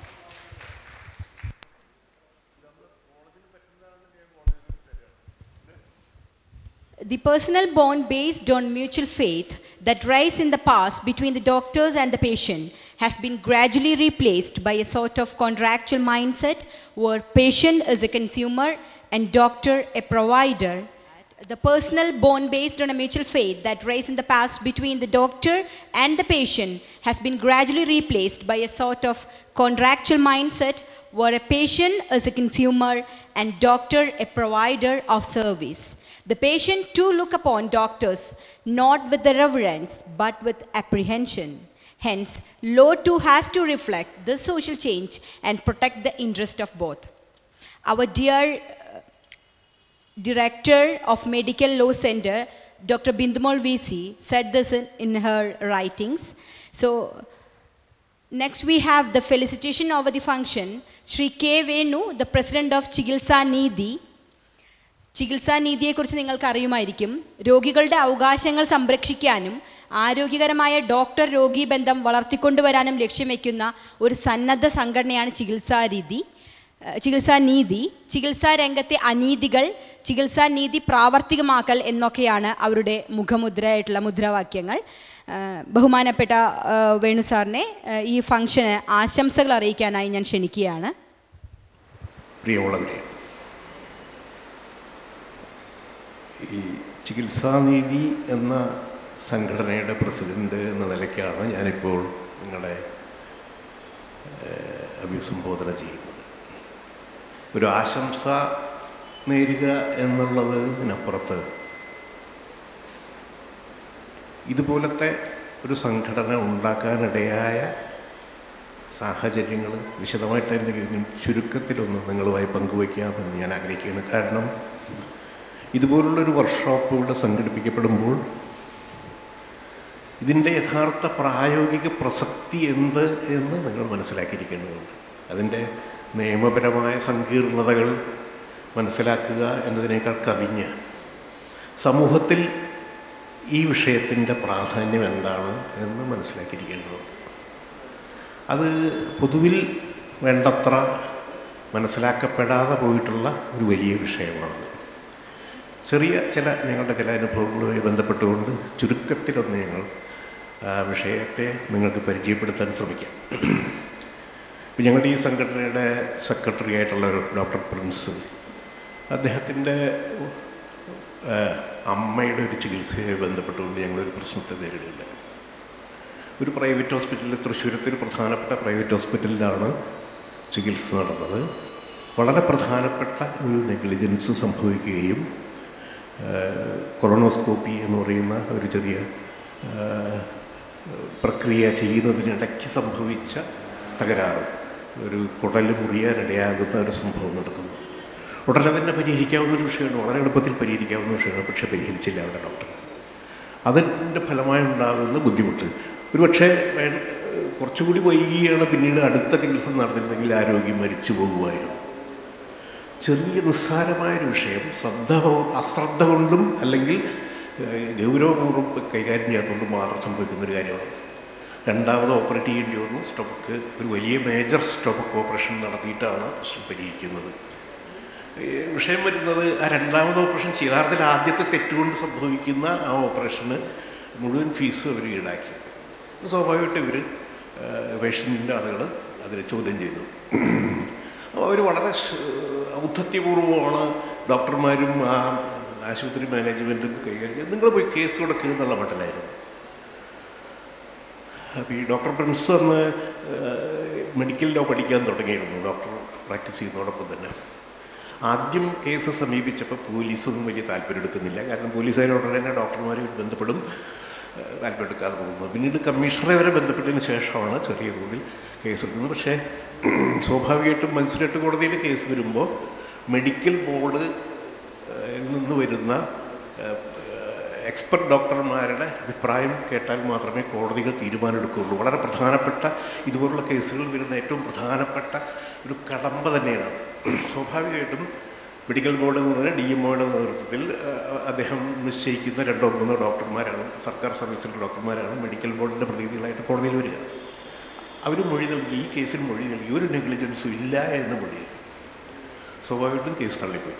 The personal bond based on mutual faith that rise in the past between the doctors and the patient has been gradually replaced by a sort of contractual mindset where patient is a consumer and doctor a provider. The personal bond based on a mutual faith that rise in the past between the doctor and the patient has been gradually replaced by a sort of contractual mindset where a patient is a consumer and doctor a provider of service. The patient too look upon doctors not with the reverence but with apprehension. Hence, law too has to reflect this social change and protect the interest of both. Our dear uh, Director of Medical Law Center, Doctor Bindumol V C, said this in, in her writings. So, next we have the felicitation over the function. Shri K. Venu, the President of Chigilsa Nidhi. ചികിത്സാ നീതിയെക്കുറിച്ച് നിങ്ങൾക്ക് അറിയുമായിരിക്കും. രോഗികളുടെ അവകാശങ്ങൾ സംരക്ഷിക്കാനും ആരോഗ്യകരമായ doctor രോഗി ബന്ധം വളർത്തിക്കൊണ്ടുവരാനും ലക്ഷ്യം വയ്ക്കുന്ന ഒരു സന്നദ്ധ സംഘടനയാണ് ചികിത്സാ രീതി ചികിത്സാ നീതി. ചികിത്സാ രംഗത്തെ അനീതികൾ ചികിത്സാ നീതി പ്രാവർത്തികമാക്കൽ എന്നൊക്കെയാണ് അവരുടെ മുഖമുദ്രയായിട്ടുള്ള മുദ്രാവാക്യങ്ങൾ. ബഹുമാനപ്പെട്ട വേണു സാറിനെ ഈ ഫംഗ്ഷന് ആശംസകൾ അറിയിക്കാനായി ഞാൻ ക്ഷണിക്കുകയാണ്. പ്രിയമുള്ളവരെ, ഈ ചികിത്സാനീതി എന്ന സംഘടനയുടെ പ്രസിഡന്റ് എന്ന നിലയ്ക്കാണ് ഞാനിപ്പോൾ നിങ്ങളെ അഭിസംബോധന ചെയ്യുന്നത്. ഒരു ആശംസ നേരുക എന്നുള്ളതിനപ്പുറത്ത് ഇതുപോലത്തെ ഒരു സംഘടന ഉണ്ടാക്കാനിടയായ സാഹചര്യങ്ങൾ വിശദമായിട്ട് എന്തെങ്കിലും ചുരുക്കത്തിലൊന്ന് നിങ്ങളുമായി പങ്കുവയ്ക്കാമെന്ന് ഞാൻ ആഗ്രഹിക്കുകയാണ്. കാരണം ഇതുപോലുള്ളൊരു വർക്ക്ഷോപ്പ് ഇവിടെ സംഘടിപ്പിക്കപ്പെടുമ്പോൾ ഇതിൻ്റെ യഥാർത്ഥ പ്രായോഗിക പ്രസക്തി എന്ത് എന്ന് നിങ്ങൾ മനസ്സിലാക്കിയിരിക്കേണ്ടതുണ്ട്. അതിൻ്റെ നിയമപരമായ സങ്കീർണതകൾ മനസ്സിലാക്കുക എന്നതിനേക്കാൾ കവിഞ്ഞ് സമൂഹത്തിൽ ഈ വിഷയത്തിൻ്റെ പ്രാധാന്യം എന്താണ് എന്ന് മനസ്സിലാക്കിയിരിക്കേണ്ടതുണ്ട്. അത് പൊതുവിൽ വേണ്ടത്ര മനസ്സിലാക്കപ്പെടാതെ പോയിട്ടുള്ള ഒരു വലിയ വിഷയമാണത്. ചെറിയ ചില ഞങ്ങളുടെ ചില അനുഭവങ്ങളുമായി ബന്ധപ്പെട്ടുകൊണ്ട് ചുരുക്കത്തിലൊന്ന് ഞങ്ങൾ ആ വിഷയത്തെ നിങ്ങൾക്ക് പരിചയപ്പെടുത്താൻ ശ്രമിക്കാം. ഇപ്പം ഞങ്ങളുടെ ഈ സംഘടനയുടെ സെക്രട്ടറി ആയിട്ടുള്ള ഒരു ഡോക്ടർ പ്രിൻസ്, അദ്ദേഹത്തിൻ്റെ അമ്മയുടെ ഒരു ചികിത്സയുമായി ബന്ധപ്പെട്ടുകൊണ്ട് ഞങ്ങളൊരു പ്രശ്നത്തെ നേരിടില്ല. ഒരു പ്രൈവറ്റ് ഹോസ്പിറ്റലിൽ, തൃശ്ശൂരത്തിൽ പ്രധാനപ്പെട്ട പ്രൈവറ്റ് ഹോസ്പിറ്റലിലാണ് ചികിത്സ നടന്നത്. വളരെ പ്രധാനപ്പെട്ട ഒരു നെഗ്ലിജൻസ് സംഭവിക്കുകയും കൊളോണോസ്കോപ്പി എന്ന് പറയുന്ന ഒരു ചെറിയ പ്രക്രിയ ചെയ്യുന്നതിനിടയ്ക്ക് സംഭവിച്ച തകരാറ്, ഒരു കുടൽ മുറിയാനിടയാകുന്ന ഒരു സംഭവം നടക്കുന്നു. ഉടനെ തന്നെ പരിഹരിക്കാവുന്ന ഒരു വിഷയമാണ്, വളരെ എളുപ്പത്തിൽ പരിഹരിക്കാവുന്ന വിഷയമാണ്. പക്ഷേ പരിഹരിച്ചില്ല അവിടെ ഡോക്ടർ. അതിൻ്റെ ഫലമായി ഉണ്ടാകുന്ന ബുദ്ധിമുട്ട് ഒരുപക്ഷെ കുറച്ചുകൂടി വൈകിയാണ് പിന്നീട് അടുത്ത ചികിത്സ നടന്നിരുന്നെങ്കിൽ ആരോഗ്യം മരിച്ചു പോകുമായിരുന്നു. ചെറിയ നിസ്സാരമായൊരു വിഷയം ശ്രദ്ധ അശ്രദ്ധ കൊണ്ടും അല്ലെങ്കിൽ ഗൗരവപൂർവ്വം കൈകാര്യം ചെയ്യാത്തതുകൊണ്ടും മാത്രം സംഭവിക്കുന്നൊരു കാര്യമാണ്. രണ്ടാമത് ഓപ്പറേറ്റ് ചെയ്യേണ്ടി വന്നു. സ്റ്റൊമക്ക് ഒരു വലിയ മേജർ സ്റ്റൊമക്ക് ഓപ്പറേഷൻ നടത്തിയിട്ടാണ് പ്രശ്നം പരിഹരിക്കുന്നത്. വിഷയം വരുന്നത് ആ രണ്ടാമത് ഓപ്പറേഷൻ യഥാർത്ഥത്തിൽ ആദ്യത്തെ തെറ്റുകൊണ്ട് സംഭവിക്കുന്ന ആ ഓപ്പറേഷന് മുഴുവൻ ഫീസ് അവർ ഈടാക്കി. സ്വാഭാവികമായിട്ട് ഇവർ പേഷ്യൻറ്റിൻ്റെ ആളുകൾ അതിനെ ചോദ്യം ചെയ്തു. അപ്പോൾ അവർ വളരെ ഔദ്ധത്യപൂർവ്വമാണ് ഡോക്ടർമാരും ആ ആശുപത്രി മാനേജ്മെൻറ്റും കൈകാര്യം. നിങ്ങൾ പോയി കേസ് കൊടുക്കുക എന്നുള്ള മട്ടിലായിരുന്നു. അപ്പോൾ ഈ ഡോക്ടർ പ്രിൻസ് അന്ന് മെഡിക്കൽ ലോ പഠിക്കാൻ തുടങ്ങിയിരുന്നു, ഡോക്ടർ പ്രാക്ടീസ് ചെയ്യുന്നതോടൊപ്പം തന്നെ. ആദ്യം കേസ് സമീപിച്ചപ്പോൾ പോലീസൊന്നും വലിയ താല്പര്യം എടുക്കുന്നില്ല. കാരണം പോലീസുകാർ ഉടനെ തന്നെ ഡോക്ടർമാരുമായി ബന്ധപ്പെടും, താല്പര്യം എടുക്കാതെ പോകുന്നു. പിന്നീട് കമ്മീഷണറെ വരെ ബന്ധപ്പെട്ടതിന് ശേഷമാണ് ചെറിയ തോതിൽ കേസ് എടുക്കുന്നത്. പക്ഷേ സ്വാഭാവികമായിട്ടും മജിസ്ട്രേറ്റ് കോടതിയിൽ കേസ് വരുമ്പോൾ മെഡിക്കൽ ബോർഡ് നിന്ന് വരുന്ന എക്സ്പെർട്ട് ഡോക്ടർമാരുടെ അഭിപ്രായം കേട്ടാൽ മാത്രമേ കോടതികൾ തീരുമാനമെടുക്കുകയുള്ളൂ. വളരെ പ്രധാനപ്പെട്ട ഇതുപോലുള്ള കേസുകൾ വരുന്ന ഏറ്റവും പ്രധാനപ്പെട്ട ഒരു കടമ്പ തന്നെയാണത്. സ്വാഭാവികമായിട്ടും മെഡിക്കൽ ബോർഡ് എന്ന് പറഞ്ഞാൽ ഡി എം ഒയുടെ നേതൃത്വത്തിൽ അദ്ദേഹം നിശ്ചയിക്കുന്ന രണ്ടോ മൂന്നോ ഡോക്ടർമാരാണ്, സർക്കാർ സർവീസിലെ ഡോക്ടർമാരാണ് മെഡിക്കൽ ബോർഡിൻ്റെ പ്രതിനിധികളായിട്ട് കോടതിയിൽ വരിക. അവർ മൊഴി നൽകി, ഈ കേസിൽ മൊഴി നൽകി, ഒരു നെഗ്ലിജൻസും ഇല്ല എന്ന് മൊഴി. സ്വാഭാവികമായിട്ടും കേസ് തള്ളിപ്പോയി.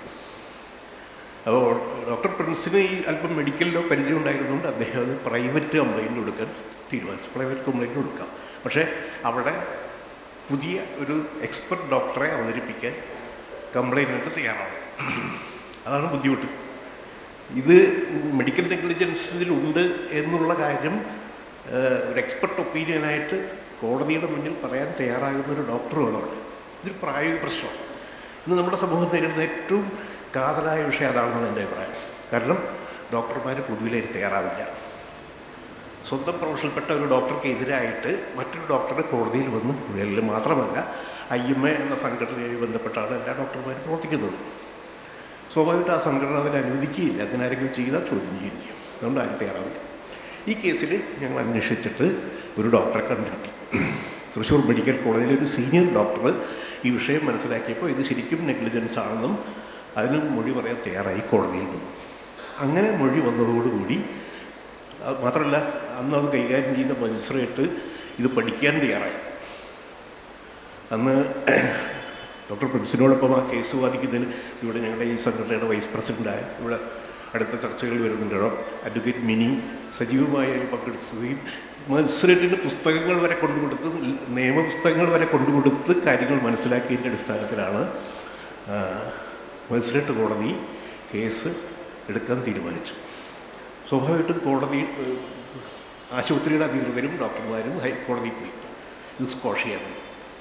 അപ്പോൾ ഡോക്ടർ പ്രിൻസിന് ഈ അല്പം മെഡിക്കലിലോ പരിചയം ഉണ്ടായിരുന്നുകൊണ്ട് അദ്ദേഹം അത് പ്രൈവറ്റ് കംപ്ലയിൻറ്റ് കൊടുക്കാൻ തീരുമാനിച്ചു. പ്രൈവറ്റ് കംപ്ലയിൻറ്റ് കൊടുക്കാം. പക്ഷേ അവിടെ പുതിയ ഒരു എക്സ്പെർട്ട് ഡോക്ടറെ അവതരിപ്പിക്കാൻ കംപ്ലയിൻറ്റ് തയ്യാറാണ്. അതാണ് ബുദ്ധിമുട്ട്. ഇത് മെഡിക്കൽ നെഗ്ലിജൻസിലുണ്ട് എന്നുള്ള കാര്യം ഒരു എക്സ്പെർട്ട് ഒപ്പീനിയനായിട്ട് കോടതിയുടെ മുന്നിൽ പറയാൻ തയ്യാറാകുന്ന ഒരു ഡോക്ടർ വേണമല്ലോ. ഇതൊരു പ്രായോഗിക പ്രശ്നമാണ്. ഇന്ന് നമ്മുടെ സമൂഹം നേരിടുന്ന ഏറ്റവും കാതലായ വിഷയം അതാണെന്നാണ് എൻ്റെ അഭിപ്രായം. കാരണം ഡോക്ടർമാർ പൊതുവിലേക്ക് തയ്യാറാവില്ല. സ്വന്തം പ്രൊഫഷനിൽപ്പെട്ട ഒരു ഡോക്ടർക്ക് എതിരായിട്ട് മറ്റൊരു ഡോക്ടറെ കോടതിയിൽ വന്ന് മുഴലിൽ മാത്രമല്ല ഐ എം എ എന്ന സംഘടനയുമായി ബന്ധപ്പെട്ടാണ് എല്ലാ ഡോക്ടർമാരും പ്രവർത്തിക്കുന്നത്. സ്വാഭാവികമായിട്ട് ആ സംഘടന അതിനെ അനുവദിക്കുകയില്ല. അതിനാരെങ്കിലും ചെയ്താൽ ചോദ്യം ചെയ്യുകയും ചെയ്യും. അതുകൊണ്ട് ആരും തയ്യാറാവില്ല. ഈ കേസിൽ ഞങ്ങൾ അന്വേഷിച്ചിട്ട് ഒരു ഡോക്ടറെ കണ്ടുകിട്ടി. തൃശ്ശൂർ മെഡിക്കൽ കോളേജിലെ ഒരു സീനിയർ ഡോക്ടർ ഈ വിഷയം മനസ്സിലാക്കിയപ്പോൾ ഇത് ശരിക്കും നെഗ്ലിജൻസ് ആണെന്നും അതിന് മൊഴി പറയാൻ തയ്യാറായി കോടതിയിൽ വന്നു. അങ്ങനെ മൊഴി വന്നതോടുകൂടി മാത്രമല്ല അന്ന് അത് കൈകാര്യം ചെയ്യുന്ന മജിസ്ട്രേറ്റ് ഇത് പഠിക്കാൻ തയ്യാറായി. അന്ന് ഡോക്ടർ പ്രിൻസിനോടൊപ്പം ആ കേസ് വാദിക്കുന്നതിന് ഇവിടെ ഞങ്ങളുടെ ഈ സംഘടനയുടെ വൈസ് പ്രസിഡൻ്റായ ഇവിടെ അടുത്ത ചർച്ചകൾ വരുന്നുണ്ടോ അഡ്വക്കേറ്റ് മിനി സജീവമായി അതിൽ പങ്കെടുക്കുകയും മജിസ്ട്രേറ്റിന് പുസ്തകങ്ങൾ വരെ കൊണ്ടുകൊടുത്ത് നിയമപുസ്തകങ്ങൾ വരെ കൊണ്ടുകൊടുത്ത് കാര്യങ്ങൾ മനസ്സിലാക്കിയതിൻ്റെ അടിസ്ഥാനത്തിലാണ് മജിസ്ട്രേറ്റ് കോടതി കേസ് എടുക്കാൻ തീരുമാനിച്ചു. സ്വാഭാവികമായിട്ടും കോടതി ആശുപത്രിയുടെ അധികൃതരും ഡോക്ടർമാരും ഹൈക്കോടതിയിൽ പോയി. ഇത് സ്കോഷിയാണ്.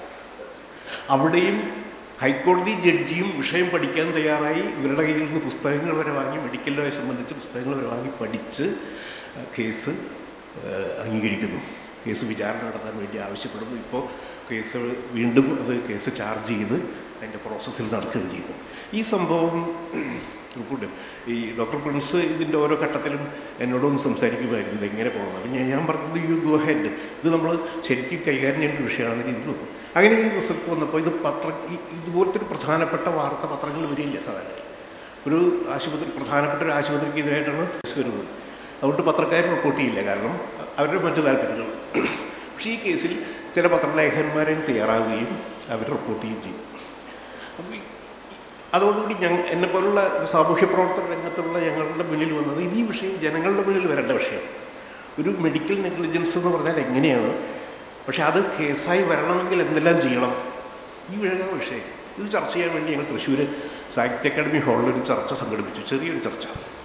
അവിടെയും ഹൈക്കോടതി ജഡ്ജിയും വിഷയം പഠിക്കാൻ തയ്യാറായി. ഇവരുടെ കയ്യിൽ നിന്ന് പുസ്തകങ്ങൾ വരെ വാങ്ങി, മെഡിക്കൽ ലോയെ സംബന്ധിച്ച് പുസ്തകങ്ങൾ വരെ വാങ്ങി പഠിച്ച് കേസ് അംഗീകരിക്കുന്നു. കേസ് വിചാരണ നടത്താൻ വേണ്ടി ആവശ്യപ്പെടുന്നു. ഇപ്പോൾ കേസ് വീണ്ടും അത് കേസ് ചാർജ് ചെയ്ത് അതിൻ്റെ പ്രോസസ്സിൽ നടക്കുകയും ചെയ്തു. ഈ സംഭവം റിപ്പോർട്ട് ഈ ഡോക്ടർ പ്രിൻസ് ഇതിൻ്റെ ഓരോ ഘട്ടത്തിലും എന്നോടൊന്ന് സംസാരിക്കുമായിരുന്നു ഇതെങ്ങനെ പോകണം. അപ്പം ഞാൻ ഞാൻ പറഞ്ഞത് യു ഗോ ഹെഡ്, ഇത് നമ്മൾ ശരിക്കും കൈകാര്യം ചെയ്യേണ്ട ഒരു വിഷയമാണെന്ന് രീതിയിൽ വന്നു. അങ്ങനെ ഈ റിസൾട്ട് വന്നപ്പോൾ ഇത് പത്ര ഇതുപോലത്തെ ഒരു പ്രധാനപ്പെട്ട വാർത്ത പത്രങ്ങൾ വരില്ല സാധാരണ. ഒരു ആശുപത്രി പ്രധാനപ്പെട്ട ഒരു ആശുപത്രിക്ക് ഇതായിട്ടാണ് വരുന്നത്. അതുകൊണ്ട് പത്രക്കാർ റിപ്പോർട്ട് ചെയ്യില്ല, കാരണം അവരുടെ മറ്റു താല്പര്യങ്ങൾ. പക്ഷേ ഈ കേസിൽ ചില പത്രലേഖകന്മാരെയും തയ്യാറാവുകയും അവർ റിപ്പോർട്ട് ചെയ്യുകയും ചെയ്തു. അപ്പോൾ അതോടുകൂടി ഞങ്ങൾ എന്നെപ്പോലുള്ള സാമൂഹ്യ പ്രവർത്തന രംഗത്തുള്ള ഞങ്ങളുടെ മുന്നിൽ വന്നത് ഈ വിഷയം ജനങ്ങളുടെ മുന്നിൽ വരേണ്ട വിഷയമാണ്. ഒരു മെഡിക്കൽ നെഗ്ലിജൻസ് എന്ന് പറഞ്ഞാൽ എങ്ങനെയാണ്, പക്ഷെ അത് കേസായി വരണമെങ്കിൽ എന്തെല്ലാം ചെയ്യണം, ഈ വിഷയമാണ് വിഷയം. ഇത് ചർച്ച ചെയ്യാൻ വേണ്ടി ഞങ്ങൾ തൃശ്ശൂർ സാഹിത്യ അക്കാദമി ഹാളിലൊരു ചർച്ച സംഘടിപ്പിച്ചു, ചെറിയൊരു ചർച്ച.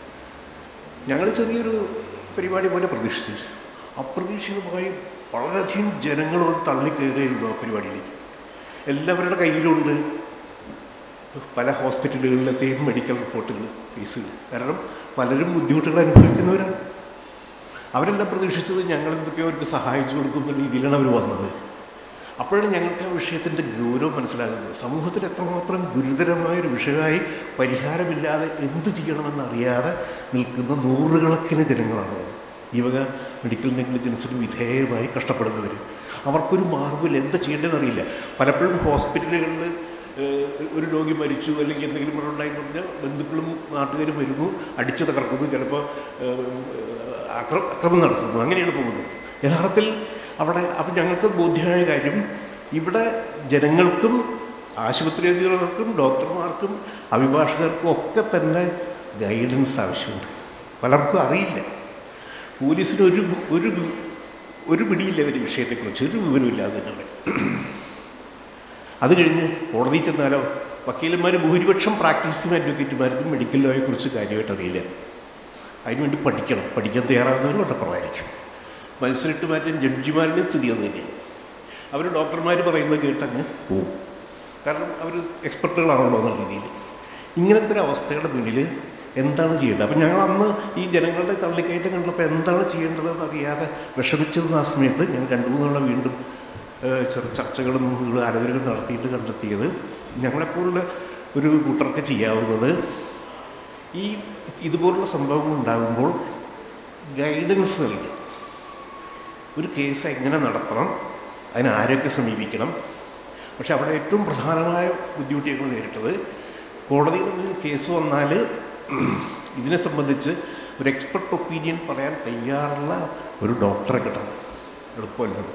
ഞങ്ങൾ ചെറിയൊരു പരിപാടി പോലെ പ്രതീക്ഷിച്ചു. അപ്രതീക്ഷിതമായി വളരെയധികം ജനങ്ങൾ വന്ന് തള്ളിക്കയറിയിരുന്നു ആ പരിപാടിയിലേക്ക്. എല്ലാവരുടെ കയ്യിലുണ്ട് പല ഹോസ്പിറ്റലുകളിലത്തെയും മെഡിക്കൽ റിപ്പോർട്ടുകൾ, കേസുകൾ. കാരണം പലരും ബുദ്ധിമുട്ടുകൾ അനുഭവിക്കുന്നവരാണ്. അവരെല്ലാം പ്രതീക്ഷിച്ചത് ഞങ്ങൾ എന്തൊക്കെയോ അവർക്ക് സഹായിച്ചു കൊടുക്കുന്ന രീതിയിലാണ് അവർ വന്നത്. അപ്പോഴാണ് ഞങ്ങൾക്ക് ആ വിഷയത്തിൻ്റെ ഗൗരവം മനസ്സിലാകുന്നത്. സമൂഹത്തിൽ എത്രമാത്രം ഗുരുതരമായൊരു വിഷയമായി പരിഹാരമില്ലാതെ എന്തു ചെയ്യണമെന്നറിയാതെ നിൽക്കുന്ന നൂറുകണക്കിന് ജനങ്ങളാണ് ഈ വക മെഡിക്കൽ നെഗ്ലിജൻസിന് വിധേയമായി കഷ്ടപ്പെടുന്നവർ. അവർക്കൊരു മാർഗ്ഗമില്ല, എന്താ ചെയ്യേണ്ടതെന്ന് അറിയില്ല. പലപ്പോഴും ഹോസ്പിറ്റലുകളിൽ ഒരു രോഗി മരിച്ചു അല്ലെങ്കിൽ എന്തെങ്കിലും ഉണ്ടായെന്ന് പറഞ്ഞാൽ ബന്ധുക്കളും നാട്ടുകാരും വരുന്നു, അടിച്ചു തകർക്കുന്നു, ചിലപ്പോൾ അക്ര അക്രമം നടത്തുന്നു. അങ്ങനെയാണ് പോകുന്നത് യഥാർത്ഥത്തിൽ അവിടെ. അപ്പം ഞങ്ങൾക്ക് ബോധ്യമായ കാര്യം, ഇവിടെ ജനങ്ങൾക്കും ആശുപത്രി അധികൃതർക്കും ഡോക്ടർമാർക്കും അഭിഭാഷകർക്കും ഒക്കെ തന്നെ ഗൈഡൻസ് ആവശ്യമുണ്ട്. പലർക്കും അറിയില്ല. പോലീസിന് ഒരു ഒരു ഒരു പിടിയില്ല ഒരു വിഷയത്തെക്കുറിച്ച്, ഒരു വിവരമില്ലാതെ തന്നെ. അത് കഴിഞ്ഞ് കോടതി ചെന്നാലോ വക്കീലന്മാർ ഭൂരിപക്ഷം പ്രാക്ടീസിങ് അഡ്വക്കേറ്റുമാർക്കും മെഡിക്കൽ ലോയെക്കുറിച്ച് കാര്യമായിട്ട് അറിയില്ല. അതിനുവേണ്ടി പഠിക്കണം. പഠിക്കാൻ തയ്യാറാകുന്നവർ വളരെ കുറവായിരിക്കും. മജിസ്ട്രേറ്റുമാരുടെയും ജഡ്ജിമാരുടെയും സ്ഥിതി അത് തന്നെയാണ്. അവർ ഡോക്ടർമാർ പറയുന്നത് കേട്ടങ്ങ് പോവും, കാരണം അവർ എക്സ്പെർട്ടുകളാണല്ലോ എന്നുള്ള രീതിയിൽ. ഇങ്ങനത്തെ ഒരു അവസ്ഥയുടെ മുന്നിൽ എന്താണ് ചെയ്യേണ്ടത്? അപ്പം ഞങ്ങൾ അന്ന് ഈ ജനങ്ങളുടെ തള്ളിക്കയറ്റം കണ്ടപ്പോൾ എന്താണ് ചെയ്യേണ്ടതെന്ന് അറിയാതെ വിഷമിച്ചിരുന്ന ആ സമയത്ത് ഞങ്ങൾ രണ്ടു മൂന്നുള്ള വീണ്ടും ചെറു ചർച്ചകളും ആലോചനകളും നടത്തിയിട്ട് കണ്ടെത്തിയത്, ഞങ്ങളെപ്പോലുള്ള ഒരു കൂട്ടർക്ക് ചെയ്യാവുന്നത് ഈ ഇതുപോലുള്ള സംഭവങ്ങൾ ഉണ്ടാകുമ്പോൾ ഗൈഡൻസ് നൽകുക. ഒരു കേസ് എങ്ങനെ നടത്തണം, അതിന് ആരൊക്കെ സമീപിക്കണം. പക്ഷെ അവിടെ ഏറ്റവും പ്രധാനമായ ബുദ്ധിമുട്ട് ഞങ്ങൾ നേരിട്ടത്, കോടതിയിൽ നിന്ന് കേസ് വന്നാൽ ഇതിനെ സംബന്ധിച്ച് ഒരു എക്സ്പെർട്ട് ഒപ്പീനിയൻ പറയാൻ തയ്യാറുള്ള ഒരു ഡോക്ടറെ കിട്ടണം. എളുപ്പമല്ല.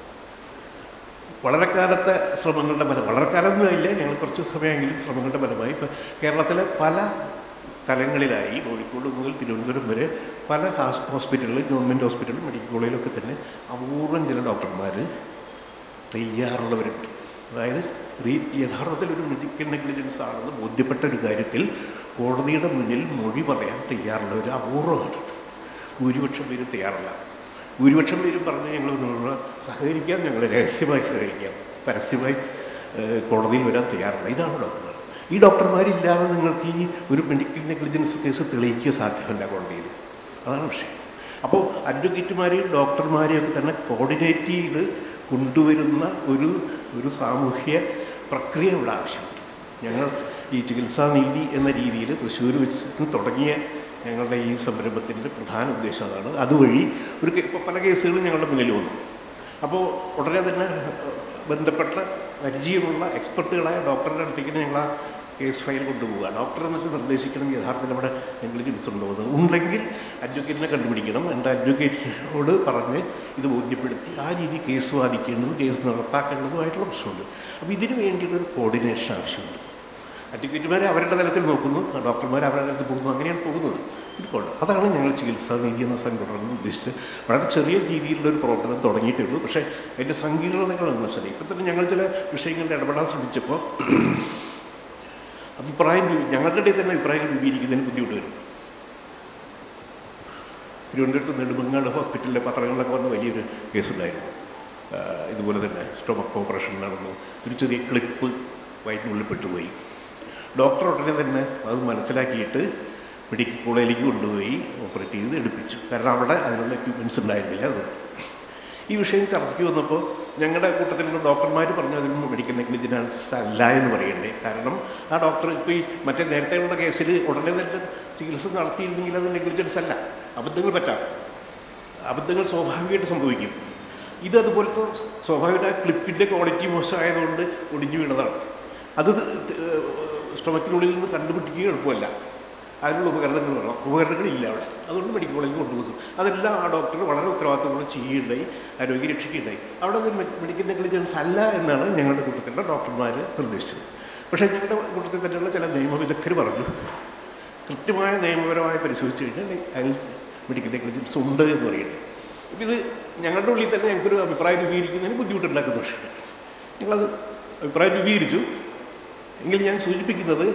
വളരെ കാലത്തെ ശ്രമങ്ങളുടെ ഫലം, വളരെ കാലമൊന്നുമില്ല, ഞങ്ങൾ കുറച്ച് സമയമെങ്കിലും ശ്രമങ്ങളുടെ ഫലമായി ഇപ്പം കേരളത്തിലെ പല തലങ്ങളിലായി കോഴിക്കോട് മുതൽ തിരുവനന്തപുരം വരെ പല ഹോസ്പിറ്റലുകളിൽ, ഗവൺമെൻറ് ഹോസ്പിറ്റലും മെഡിക്കൽ കോളേജിലൊക്കെ തന്നെ അപൂർവം ചില ഡോക്ടർമാർ തയ്യാറുള്ളവരുണ്ട്. അതായത് യഥാർത്ഥത്തിൽ ഒരു മെഡിക്കൽ നെഗ്ലിജൻസ് ആണെന്ന് ബോധ്യപ്പെട്ട ഒരു കാര്യത്തിൽ കോടതിയുടെ മുന്നിൽ മൊഴി പറയാൻ തയ്യാറുള്ളവർ അപൂർവമായിട്ടുണ്ട്. ഭൂരിപക്ഷം പേരും തയ്യാറല്ല. ഭൂരിപക്ഷം പേരും പറഞ്ഞ് ഞങ്ങൾ നിന്നുള്ള സഹകരിക്കാം, ഞങ്ങൾ രഹസ്യമായി സഹകരിക്കാം, പരസ്യമായി കോടതിയിൽ വരാൻ തയ്യാറല്ല. ഇതാണ് ഡോക്ടർമാർ. ഈ ഡോക്ടർമാരില്ലാതെ നിങ്ങൾക്ക് ഈ ഒരു മെഡിക്കൽ നെഗ്ലിജൻസ് കേസ് തെളിയിക്കുക സാധ്യമല്ല കോടതിയിൽ. അതാണ് വിഷയം. അപ്പോൾ അഡ്വക്കേറ്റുമാരെയും ഡോക്ടർമാരെയും ഒക്കെ തന്നെ കോർഡിനേറ്റ് ചെയ്ത് കൊണ്ടുവരുന്ന ഒരു ഒരു സാമൂഹ്യ പ്രക്രിയ ഇവിടെ ആവശ്യമുണ്ട്. ഞങ്ങൾ ഈ ചികിത്സാ നീതി എന്ന രീതിയിൽ തൃശ്ശൂർ വെച്ച് തുടങ്ങിയ ഞങ്ങളുടെ ഈ സംരംഭത്തിൻ്റെ പ്രധാന ഉദ്ദേശം അതാണ്. അതുവഴി ഒരു ഇപ്പോൾ പല കേസുകളും ഞങ്ങളുടെ മുന്നിൽ വന്നു. അപ്പോൾ ഉടനെ തന്നെ ബന്ധപ്പെട്ട പരിചയമുള്ള എക്സ്പെർട്ടുകളായ ഡോക്ടറുടെ അടുത്തേക്ക് ഞങ്ങൾ ആ കേസ് ഫയൽ കൊണ്ടുപോവുക. ഡോക്ടർ എന്നിട്ട് നിർദ്ദേശിക്കണം യഥാർത്ഥത്തിൽ അവിടെ നെഗ്ലിജൻസ് ഉണ്ടോ എന്ന്. ഉണ്ടെങ്കിൽ അഡ്വക്കേറ്റിനെ കണ്ടുപിടിക്കണം. എൻ്റെ അഡ്വക്കേറ്റിനോട് പറഞ്ഞ് ഇത് ബോധ്യപ്പെടുത്തി ആ രീതി കേസ് വാദിക്കേണ്ടതും കേസ് നടത്താക്കേണ്ടതുമായിട്ടുള്ള പ്രശ്നമുണ്ട്. അപ്പോൾ ഇതിന് വേണ്ടിയിട്ടൊരു കോർഡിനേഷൻ ആവശ്യമുണ്ട്. അഡ്വക്കേറ്റുമാരെ അവരുടെ തലത്തിൽ നോക്കുന്നു, ഡോക്ടർമാർ അവരുടെ തലത്തിൽ പോകുന്നു, അങ്ങനെയാണ് പോകുന്നത്. ഇതുകൊണ്ട് അതാണ് ഞങ്ങൾ ചികിത്സാ നീതി എന്ന സംഘടന ഉദ്ദേശിച്ച് വളരെ ചെറിയ രീതിയിലുള്ള ഒരു പ്രവർത്തനം തുടങ്ങിയിട്ടുള്ളൂ. പക്ഷേ അതിൻ്റെ സങ്കീർണതകളെന്ന് വെച്ചാൽ ഇപ്പം തന്നെ ഞങ്ങൾ ചില വിഷയങ്ങളിൽ ഇടപെടാൻ ശ്രമിച്ചപ്പോൾ അഭിപ്രായം ഞങ്ങളുടെ ഇടയിൽ തന്നെ അഭിപ്രായം രൂപീകരിക്കുന്നതിന് ബുദ്ധിമുട്ട് വരും. തിരുവനന്തപുരത്ത് നെടുമങ്ങാട് ഹോസ്പിറ്റലിലെ പത്രങ്ങളിലൊക്കെ വന്ന വലിയൊരു കേസുണ്ടായിരുന്നു. ഇതുപോലെ തന്നെ സ്റ്റൊമക്ക് ഓപ്പറേഷൻ നടന്നു. ഒരു ചെറിയ ക്ലിപ്പ് വയറ്റിനുള്ളിൽ പെട്ടുപോയി. ഡോക്ടർ ഉടനെ തന്നെ അത് മനസ്സിലാക്കിയിട്ട് മെഡിക്കൽ കോളേജിലേക്ക് കൊണ്ടുപോയി ഓപ്പറേറ്റ് ചെയ്ത് എടുപ്പിച്ചു. കാരണം അവിടെ അതിനുള്ള എക്യുപ്മെൻറ്റ്സ് ഉണ്ടായിരുന്നില്ല. അതുകൊണ്ട് ഈ വിഷയം ചർച്ചയ്ക്ക് വന്നപ്പോൾ ഞങ്ങളുടെ കൂട്ടത്തിലുള്ള ഡോക്ടർമാർ പറഞ്ഞു അതിന് മെഡിക്കൽ നെഗ്ലിജൻസ് അല്ല എന്ന് പറയണ്ടേ. കാരണം ആ ഡോക്ടർ ഇപ്പോൾ ഈ മറ്റേ നേരത്തെയുള്ള കേസിൽ ഉടനെ തന്നെ ചികിത്സ നടത്തിയിരുന്നെങ്കിൽ അത് നെഗ്ലിജൻസ് അല്ല. അബദ്ധങ്ങൾ പറ്റാം, അബദ്ധങ്ങൾ സ്വാഭാവികമായിട്ട് സംഭവിക്കും. ഇത് അതുപോലത്തെ സ്വാഭാവികമായിട്ട് ആ ക്ലിപ്പിൻ്റെ ക്വാളിറ്റി മോശമായതുകൊണ്ട് ഒടിഞ്ഞു വീണതാണ്. അത് സ്റ്റൊമക്കിനുള്ളിൽ നിന്ന് കണ്ടുപിടിക്കുക എളുപ്പമല്ല. അതിനുള്ള ഉപകരണങ്ങൾ വേണം, ഉപകരണങ്ങളില്ല അവിടെ. അതുകൊണ്ട് മെഡിക്കൽ കോളേജിൽ കൊണ്ടുപോകും. അതെല്ലാം ആ ഡോക്ടർ വളരെ ഉത്തരവാദിത്തത്തോടെ ചെയ്യുകയുണ്ടായി, ആരോഗ്യ രക്ഷിക്കുകയുണ്ടായി. അവിടെ അത് മെഡിക്കൽ നെഗ്ലിജൻസ് അല്ല എന്നാണ് ഞങ്ങളുടെ കൂട്ടത്തിലുള്ള ഡോക്ടർമാർ നിർദ്ദേശിച്ചത്. പക്ഷേ ഞങ്ങളുടെ കൂട്ടത്തിൽ തന്നെയുള്ള ചില നിയമവിദഗ്ധർ പറഞ്ഞു കൃത്യമായ നിയമപരമായി പരിശോധിച്ച് കഴിഞ്ഞാൽ അതിൽ മെഡിക്കൽ നെഗ്ലിജൻസ് ഉണ്ട് എന്ന് പറയുന്നത്. അപ്പം ഇത് ഞങ്ങളുടെ ഉള്ളിൽ തന്നെ ഞങ്ങൾക്കൊരു അഭിപ്രായം രൂപീകരിക്കുന്നതിന് ബുദ്ധിമുട്ടുണ്ടാക്കുന്ന വിഷയം. ഞങ്ങളത് അഭിപ്രായം രൂപീകരിച്ചു. എങ്കിൽ ഞാൻ സൂചിപ്പിക്കുന്നത്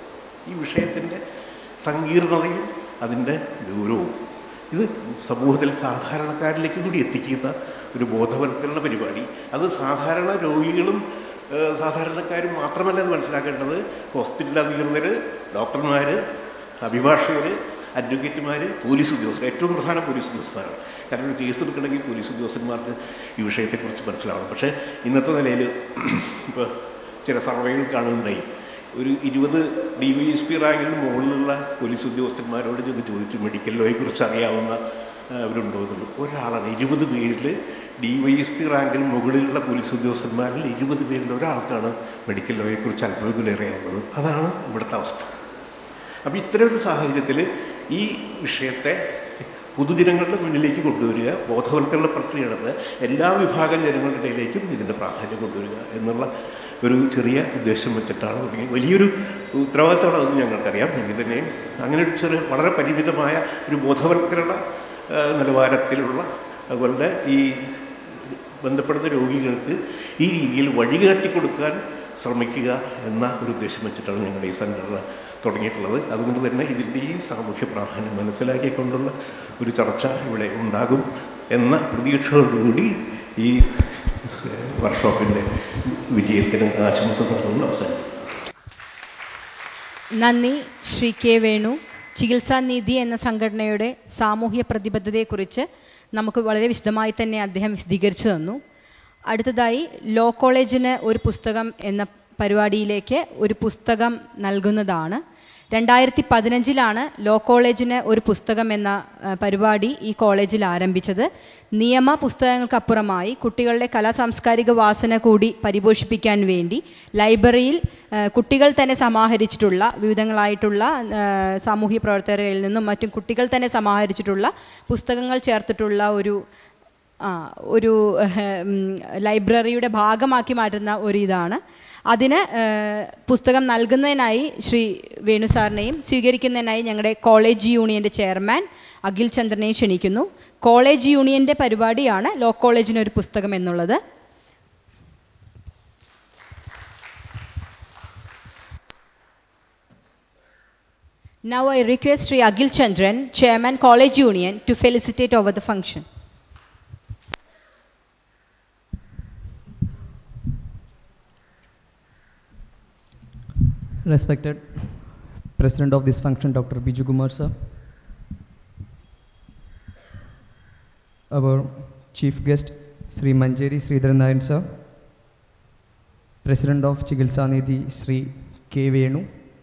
ഈ വിഷയത്തിൻ്റെ സങ്കീർണതയും അതിൻ്റെ ഗൗരവവും ഇത് സമൂഹത്തിൽ സാധാരണക്കാരിലേക്ക് കൂടി എത്തിക്കുന്ന ഒരു ബോധവൽക്കരണ പരിപാടി. അത് സാധാരണ രോഗികളും സാധാരണക്കാരും മാത്രമല്ല അത് മനസ്സിലാക്കേണ്ടത്. ഹോസ്പിറ്റൽ അധികൃതർ, ഡോക്ടർമാർ, അഭിഭാഷകർ, അഡ്വക്കേറ്റുമാർ, പോലീസ് ഉദ്യോഗസ്ഥർ, ഏറ്റവും പ്രധാന പോലീസ് ഉദ്യോഗസ്ഥന്മാരാണ്. കാരണം ഒരു കേസ് എടുക്കണമെങ്കിൽ പോലീസ് ഉദ്യോഗസ്ഥന്മാർക്ക് ഈ വിഷയത്തെക്കുറിച്ച് മനസ്സിലാവണം. പക്ഷേ ഇന്നത്തെ നിലയിൽ ഇപ്പോൾ ചില സർവേകൾ കാണുന്നുണ്ടായി, ഒരു ഇരുപത് ഡി വൈ എസ് പി റാങ്കിന് മുകളിലുള്ള പോലീസ് ഉദ്യോഗസ്ഥന്മാരോട് ചെന്ന് ചോദിച്ചു മെഡിക്കൽ ലോയെക്കുറിച്ച് അറിയാവുന്ന അവരുണ്ടോ എന്നുള്ളൂ. ഒരാളാണ് ഇരുപത് പേരിൽ ഡി വൈ എസ് പി റാങ്കിന് മുകളിലുള്ള പോലീസ് ഉദ്യോഗസ്ഥന്മാരിൽ ഇരുപത് പേരിൽ ഒരാൾക്കാണ് മെഡിക്കൽ ലോയെക്കുറിച്ച് അല്പമെങ്കിലും അറിയാവുന്നത്. അതാണ് ഇവിടുത്തെ അവസ്ഥ. അപ്പോൾ ഇത്തരം ഒരു സാഹചര്യത്തിൽ ഈ വിഷയത്തെ പൊതുജനങ്ങളുടെ മുന്നിലേക്ക് കൊണ്ടുവരിക, ബോധവൽക്കരണ പ്രക്രിയ നടത്തുക, എല്ലാ വിഭാഗം ജനങ്ങളുടെ ഇടയിലേക്കും ഇതിൻ്റെ പ്രാധാന്യം കൊണ്ടുവരിക എന്നുള്ള ഒരു ചെറിയ ഉദ്ദേശം വെച്ചിട്ടാണ് തുടങ്ങി. വലിയൊരു ഉത്തരവാദിത്തമാണെന്ന് ഞങ്ങൾക്കറിയാം. എങ്കിൽ തന്നെയും അങ്ങനെ ഒരു ചെറിയ വളരെ പരിമിതമായ ഒരു ബോധവൽക്കരണ നിലവാരത്തിലുള്ള, അതുപോലെ ഈ ബന്ധപ്പെടുന്ന രോഗികൾക്ക് ഈ രീതിയിൽ വഴികാട്ടി കൊടുക്കാൻ ശ്രമിക്കുക എന്ന ഒരു ഉദ്ദേശം വെച്ചിട്ടാണ് ഞങ്ങളുടെ ഈ സംഘടന തുടങ്ങിയിട്ടുള്ളത്. അതുകൊണ്ട് തന്നെ ഇതിൻ്റെ ഈ സാമൂഹ്യ പ്രാധാന്യം മനസ്സിലാക്കിക്കൊണ്ടുള്ള ഒരു ചർച്ച ഇവിടെ ഉണ്ടാകും എന്ന പ്രതീക്ഷയോടുകൂടി ഈ വർക്ക്ഷോപ്പിൻ്റെ വിജയത്തിന് ആശംസ നൽകുന്ന അവസാനം. നന്ദി ശ്രീ കെ വേണു. ചികിത്സാ നീതി എന്ന സംഘടനയുടെ സാമൂഹ്യ പ്രതിബദ്ധതയെക്കുറിച്ച് നമുക്ക് വളരെ വിശദമായി തന്നെ അദ്ദേഹം വിശദീകരിച്ചു തന്നു. അടുത്തതായി ലോ കോളേജിന് ഒരു പുസ്തകം എന്ന പരിപാടിയിലേക്ക് ഒരു പുസ്തകം നൽകുന്നതാണ്. രണ്ടായിരത്തി പതിനഞ്ചിലാണ് ലോ കോളേജിന് ഒരു പുസ്തകം എന്ന പരിപാടി ഈ കോളേജിൽ ആരംഭിച്ചത്. നിയമ പുസ്തകങ്ങൾക്കപ്പുറമായി കുട്ടികളുടെ കലാ സാംസ്കാരിക വാസന കൂടി പരിപോഷിപ്പിക്കാൻ വേണ്ടി ലൈബ്രറിയിൽ കുട്ടികൾ തന്നെ സമാഹരിച്ചിട്ടുള്ള വിവിധങ്ങളായിട്ടുള്ള സാമൂഹ്യ പ്രവർത്തകരിൽ നിന്നും മറ്റും കുട്ടികൾ തന്നെ സമാഹരിച്ചിട്ടുള്ള പുസ്തകങ്ങൾ ചേർത്തിട്ടുള്ള ഒരു ഒരു ലൈബ്രറിയുടെ ഭാഗമാക്കി മാറ്റുന്ന ഒരു ഇതാണ്. അതിന് പുസ്തകം നൽകുന്നതിനായി ശ്രീ വേണു സാറിനെയും സ്വീകരിക്കുന്നതിനായി ഞങ്ങളുടെ കോളേജ് യൂണിയൻ്റെ ചെയർമാൻ അഖിൽ ചന്ദ്രനെയും ക്ഷണിക്കുന്നു. കോളേജ് യൂണിയൻ്റെ പരിപാടിയാണ് ലോ കോളേജിന് ഒരു പുസ്തകം എന്നുള്ളത്. Now I request Sri Akhil Chandran, Chairman College Union, to felicitate over the function. Respected President of this function, Doctor Biju Kumar sir, our Chief Guest, Sri Manjeri Sridharan Nayan sir, President of Chigilsa Nidhi, Sri K. Venu,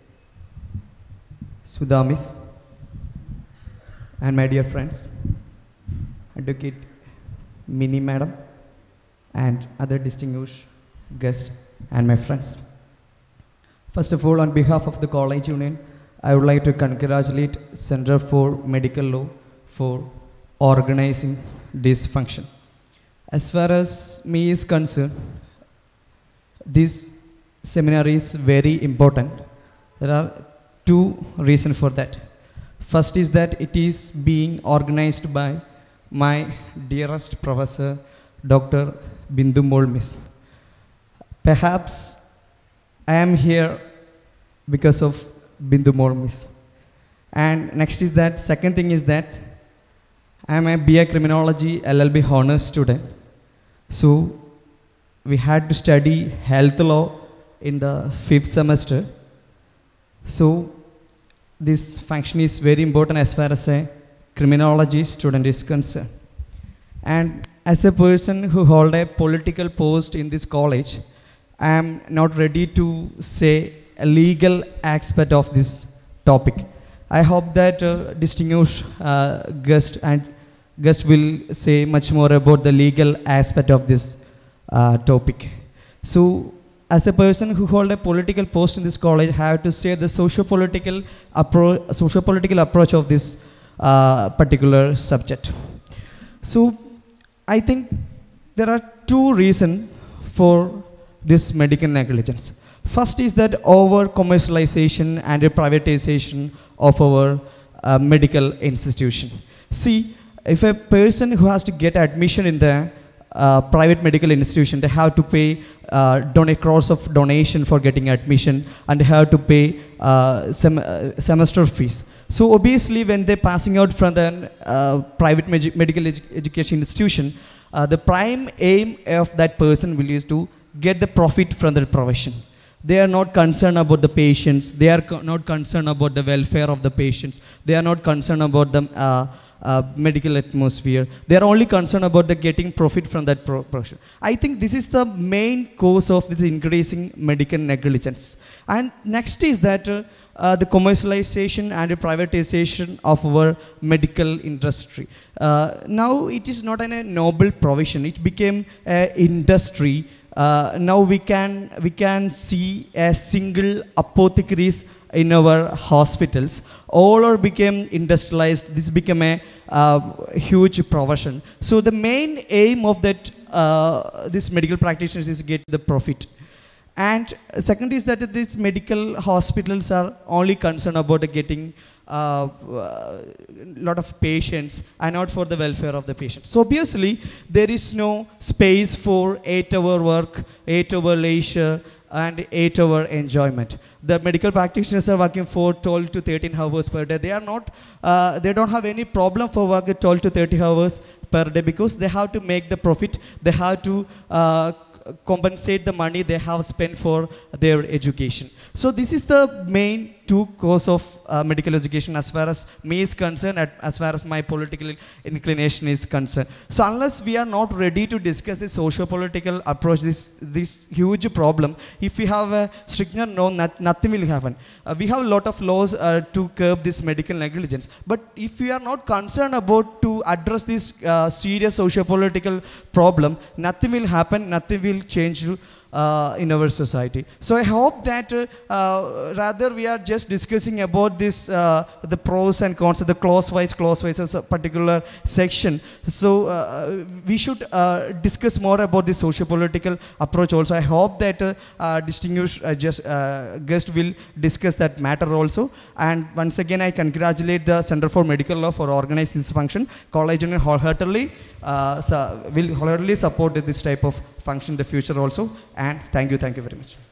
Sudhamis, and my dear friends, Advocate Mini Madam, and other distinguished guests and my friends. First of all, on behalf of the College Union, I would like to congratulate Center for Medical Law for organizing this function. As far as me is concerned, this seminar is very important. There are two reasons for that. First is that it is being organized by my dearest professor, Doctor Bindu Mol Miss. Perhaps I am here because of Bindu Mol Miss. And next is that, second thing is that I am a B A Criminology L L B honors student. So we had to study health law in the fifth semester. So this function is very important as far as a criminology student is concerned. And as a person who hold a political post in this college, I am not ready to say a legal aspect of this topic. I hope that uh, distinguished uh, guest and guest will say much more about the legal aspect of this uh, topic. So, as a person who hold a political post in this college, I have to say the socio-political approach, socio-political approach of this uh, particular subject. So, I think there are two reasons for this medical negligence. First is that over commercialization and privatization of our uh, medical institution. See, if a person who has to get admission in the uh, private medical institution, they have to pay uh, donate crores of donation for getting admission, and they have to pay uh, sem uh, semester fees. So obviously, when they're passing out from the uh, private med medical edu education institution, uh, the prime aim of that person will is to get the profit from the profession. They are not concerned about the patients. They are co not concerned about the welfare of the patients. They are not concerned about the uh, uh, medical atmosphere. They are only concerned about the getting profit from that pro profession. I think this is the main cause of this increasing medical negligence. And next is that uh, uh, the commercialization and the privatization of our medical industry. Uh, now it is not an, a noble provision. It became an industry. Uh, now we can we can see a single apothecaries in our hospitals. All are became industrialized. This became a uh, huge profession. So the main aim of that uh, this medical practitioners is to get the profit. And second is that these medical hospitals are only concerned about getting a uh, uh, lot of patients and not for the welfare of the patient. So obviously there is no space for eight hour work, eight hour leisure and eight hour enjoyment. The medical practitioners are working for twelve to thirteen hours per day. They are not, uh, they don't have any problem for working twelve to thirty hours per day because they have to make the profit. They have to uh, compensate the money they have spent for their education. So this is the main two cause of uh, medical education as far as me is concerned, as far as my political inclination is concerned. So unless we are not ready to discuss the socio-political approach, this, this huge problem, if we have a stricter no, not, nothing will happen. Uh, we have a lot of laws uh, to curb this medical negligence. But if we are not concerned about to address this uh, serious socio-political problem, nothing will happen, nothing will change Uh, in our society. So I hope that uh, uh, rather we are just discussing about this, uh, the pros and cons of the clause-wise, clause-wise as a particular section. So uh, we should uh, discuss more about the socio-political approach also. I hope that uh, uh, distinguished uh, just, uh, guest will discuss that matter also. And once again, I congratulate the Center for Medical Law for organizing this function. College Union wholeheartedly uh, so will wholeheartedly support this type of function in the future also. And thank you, thank you very much.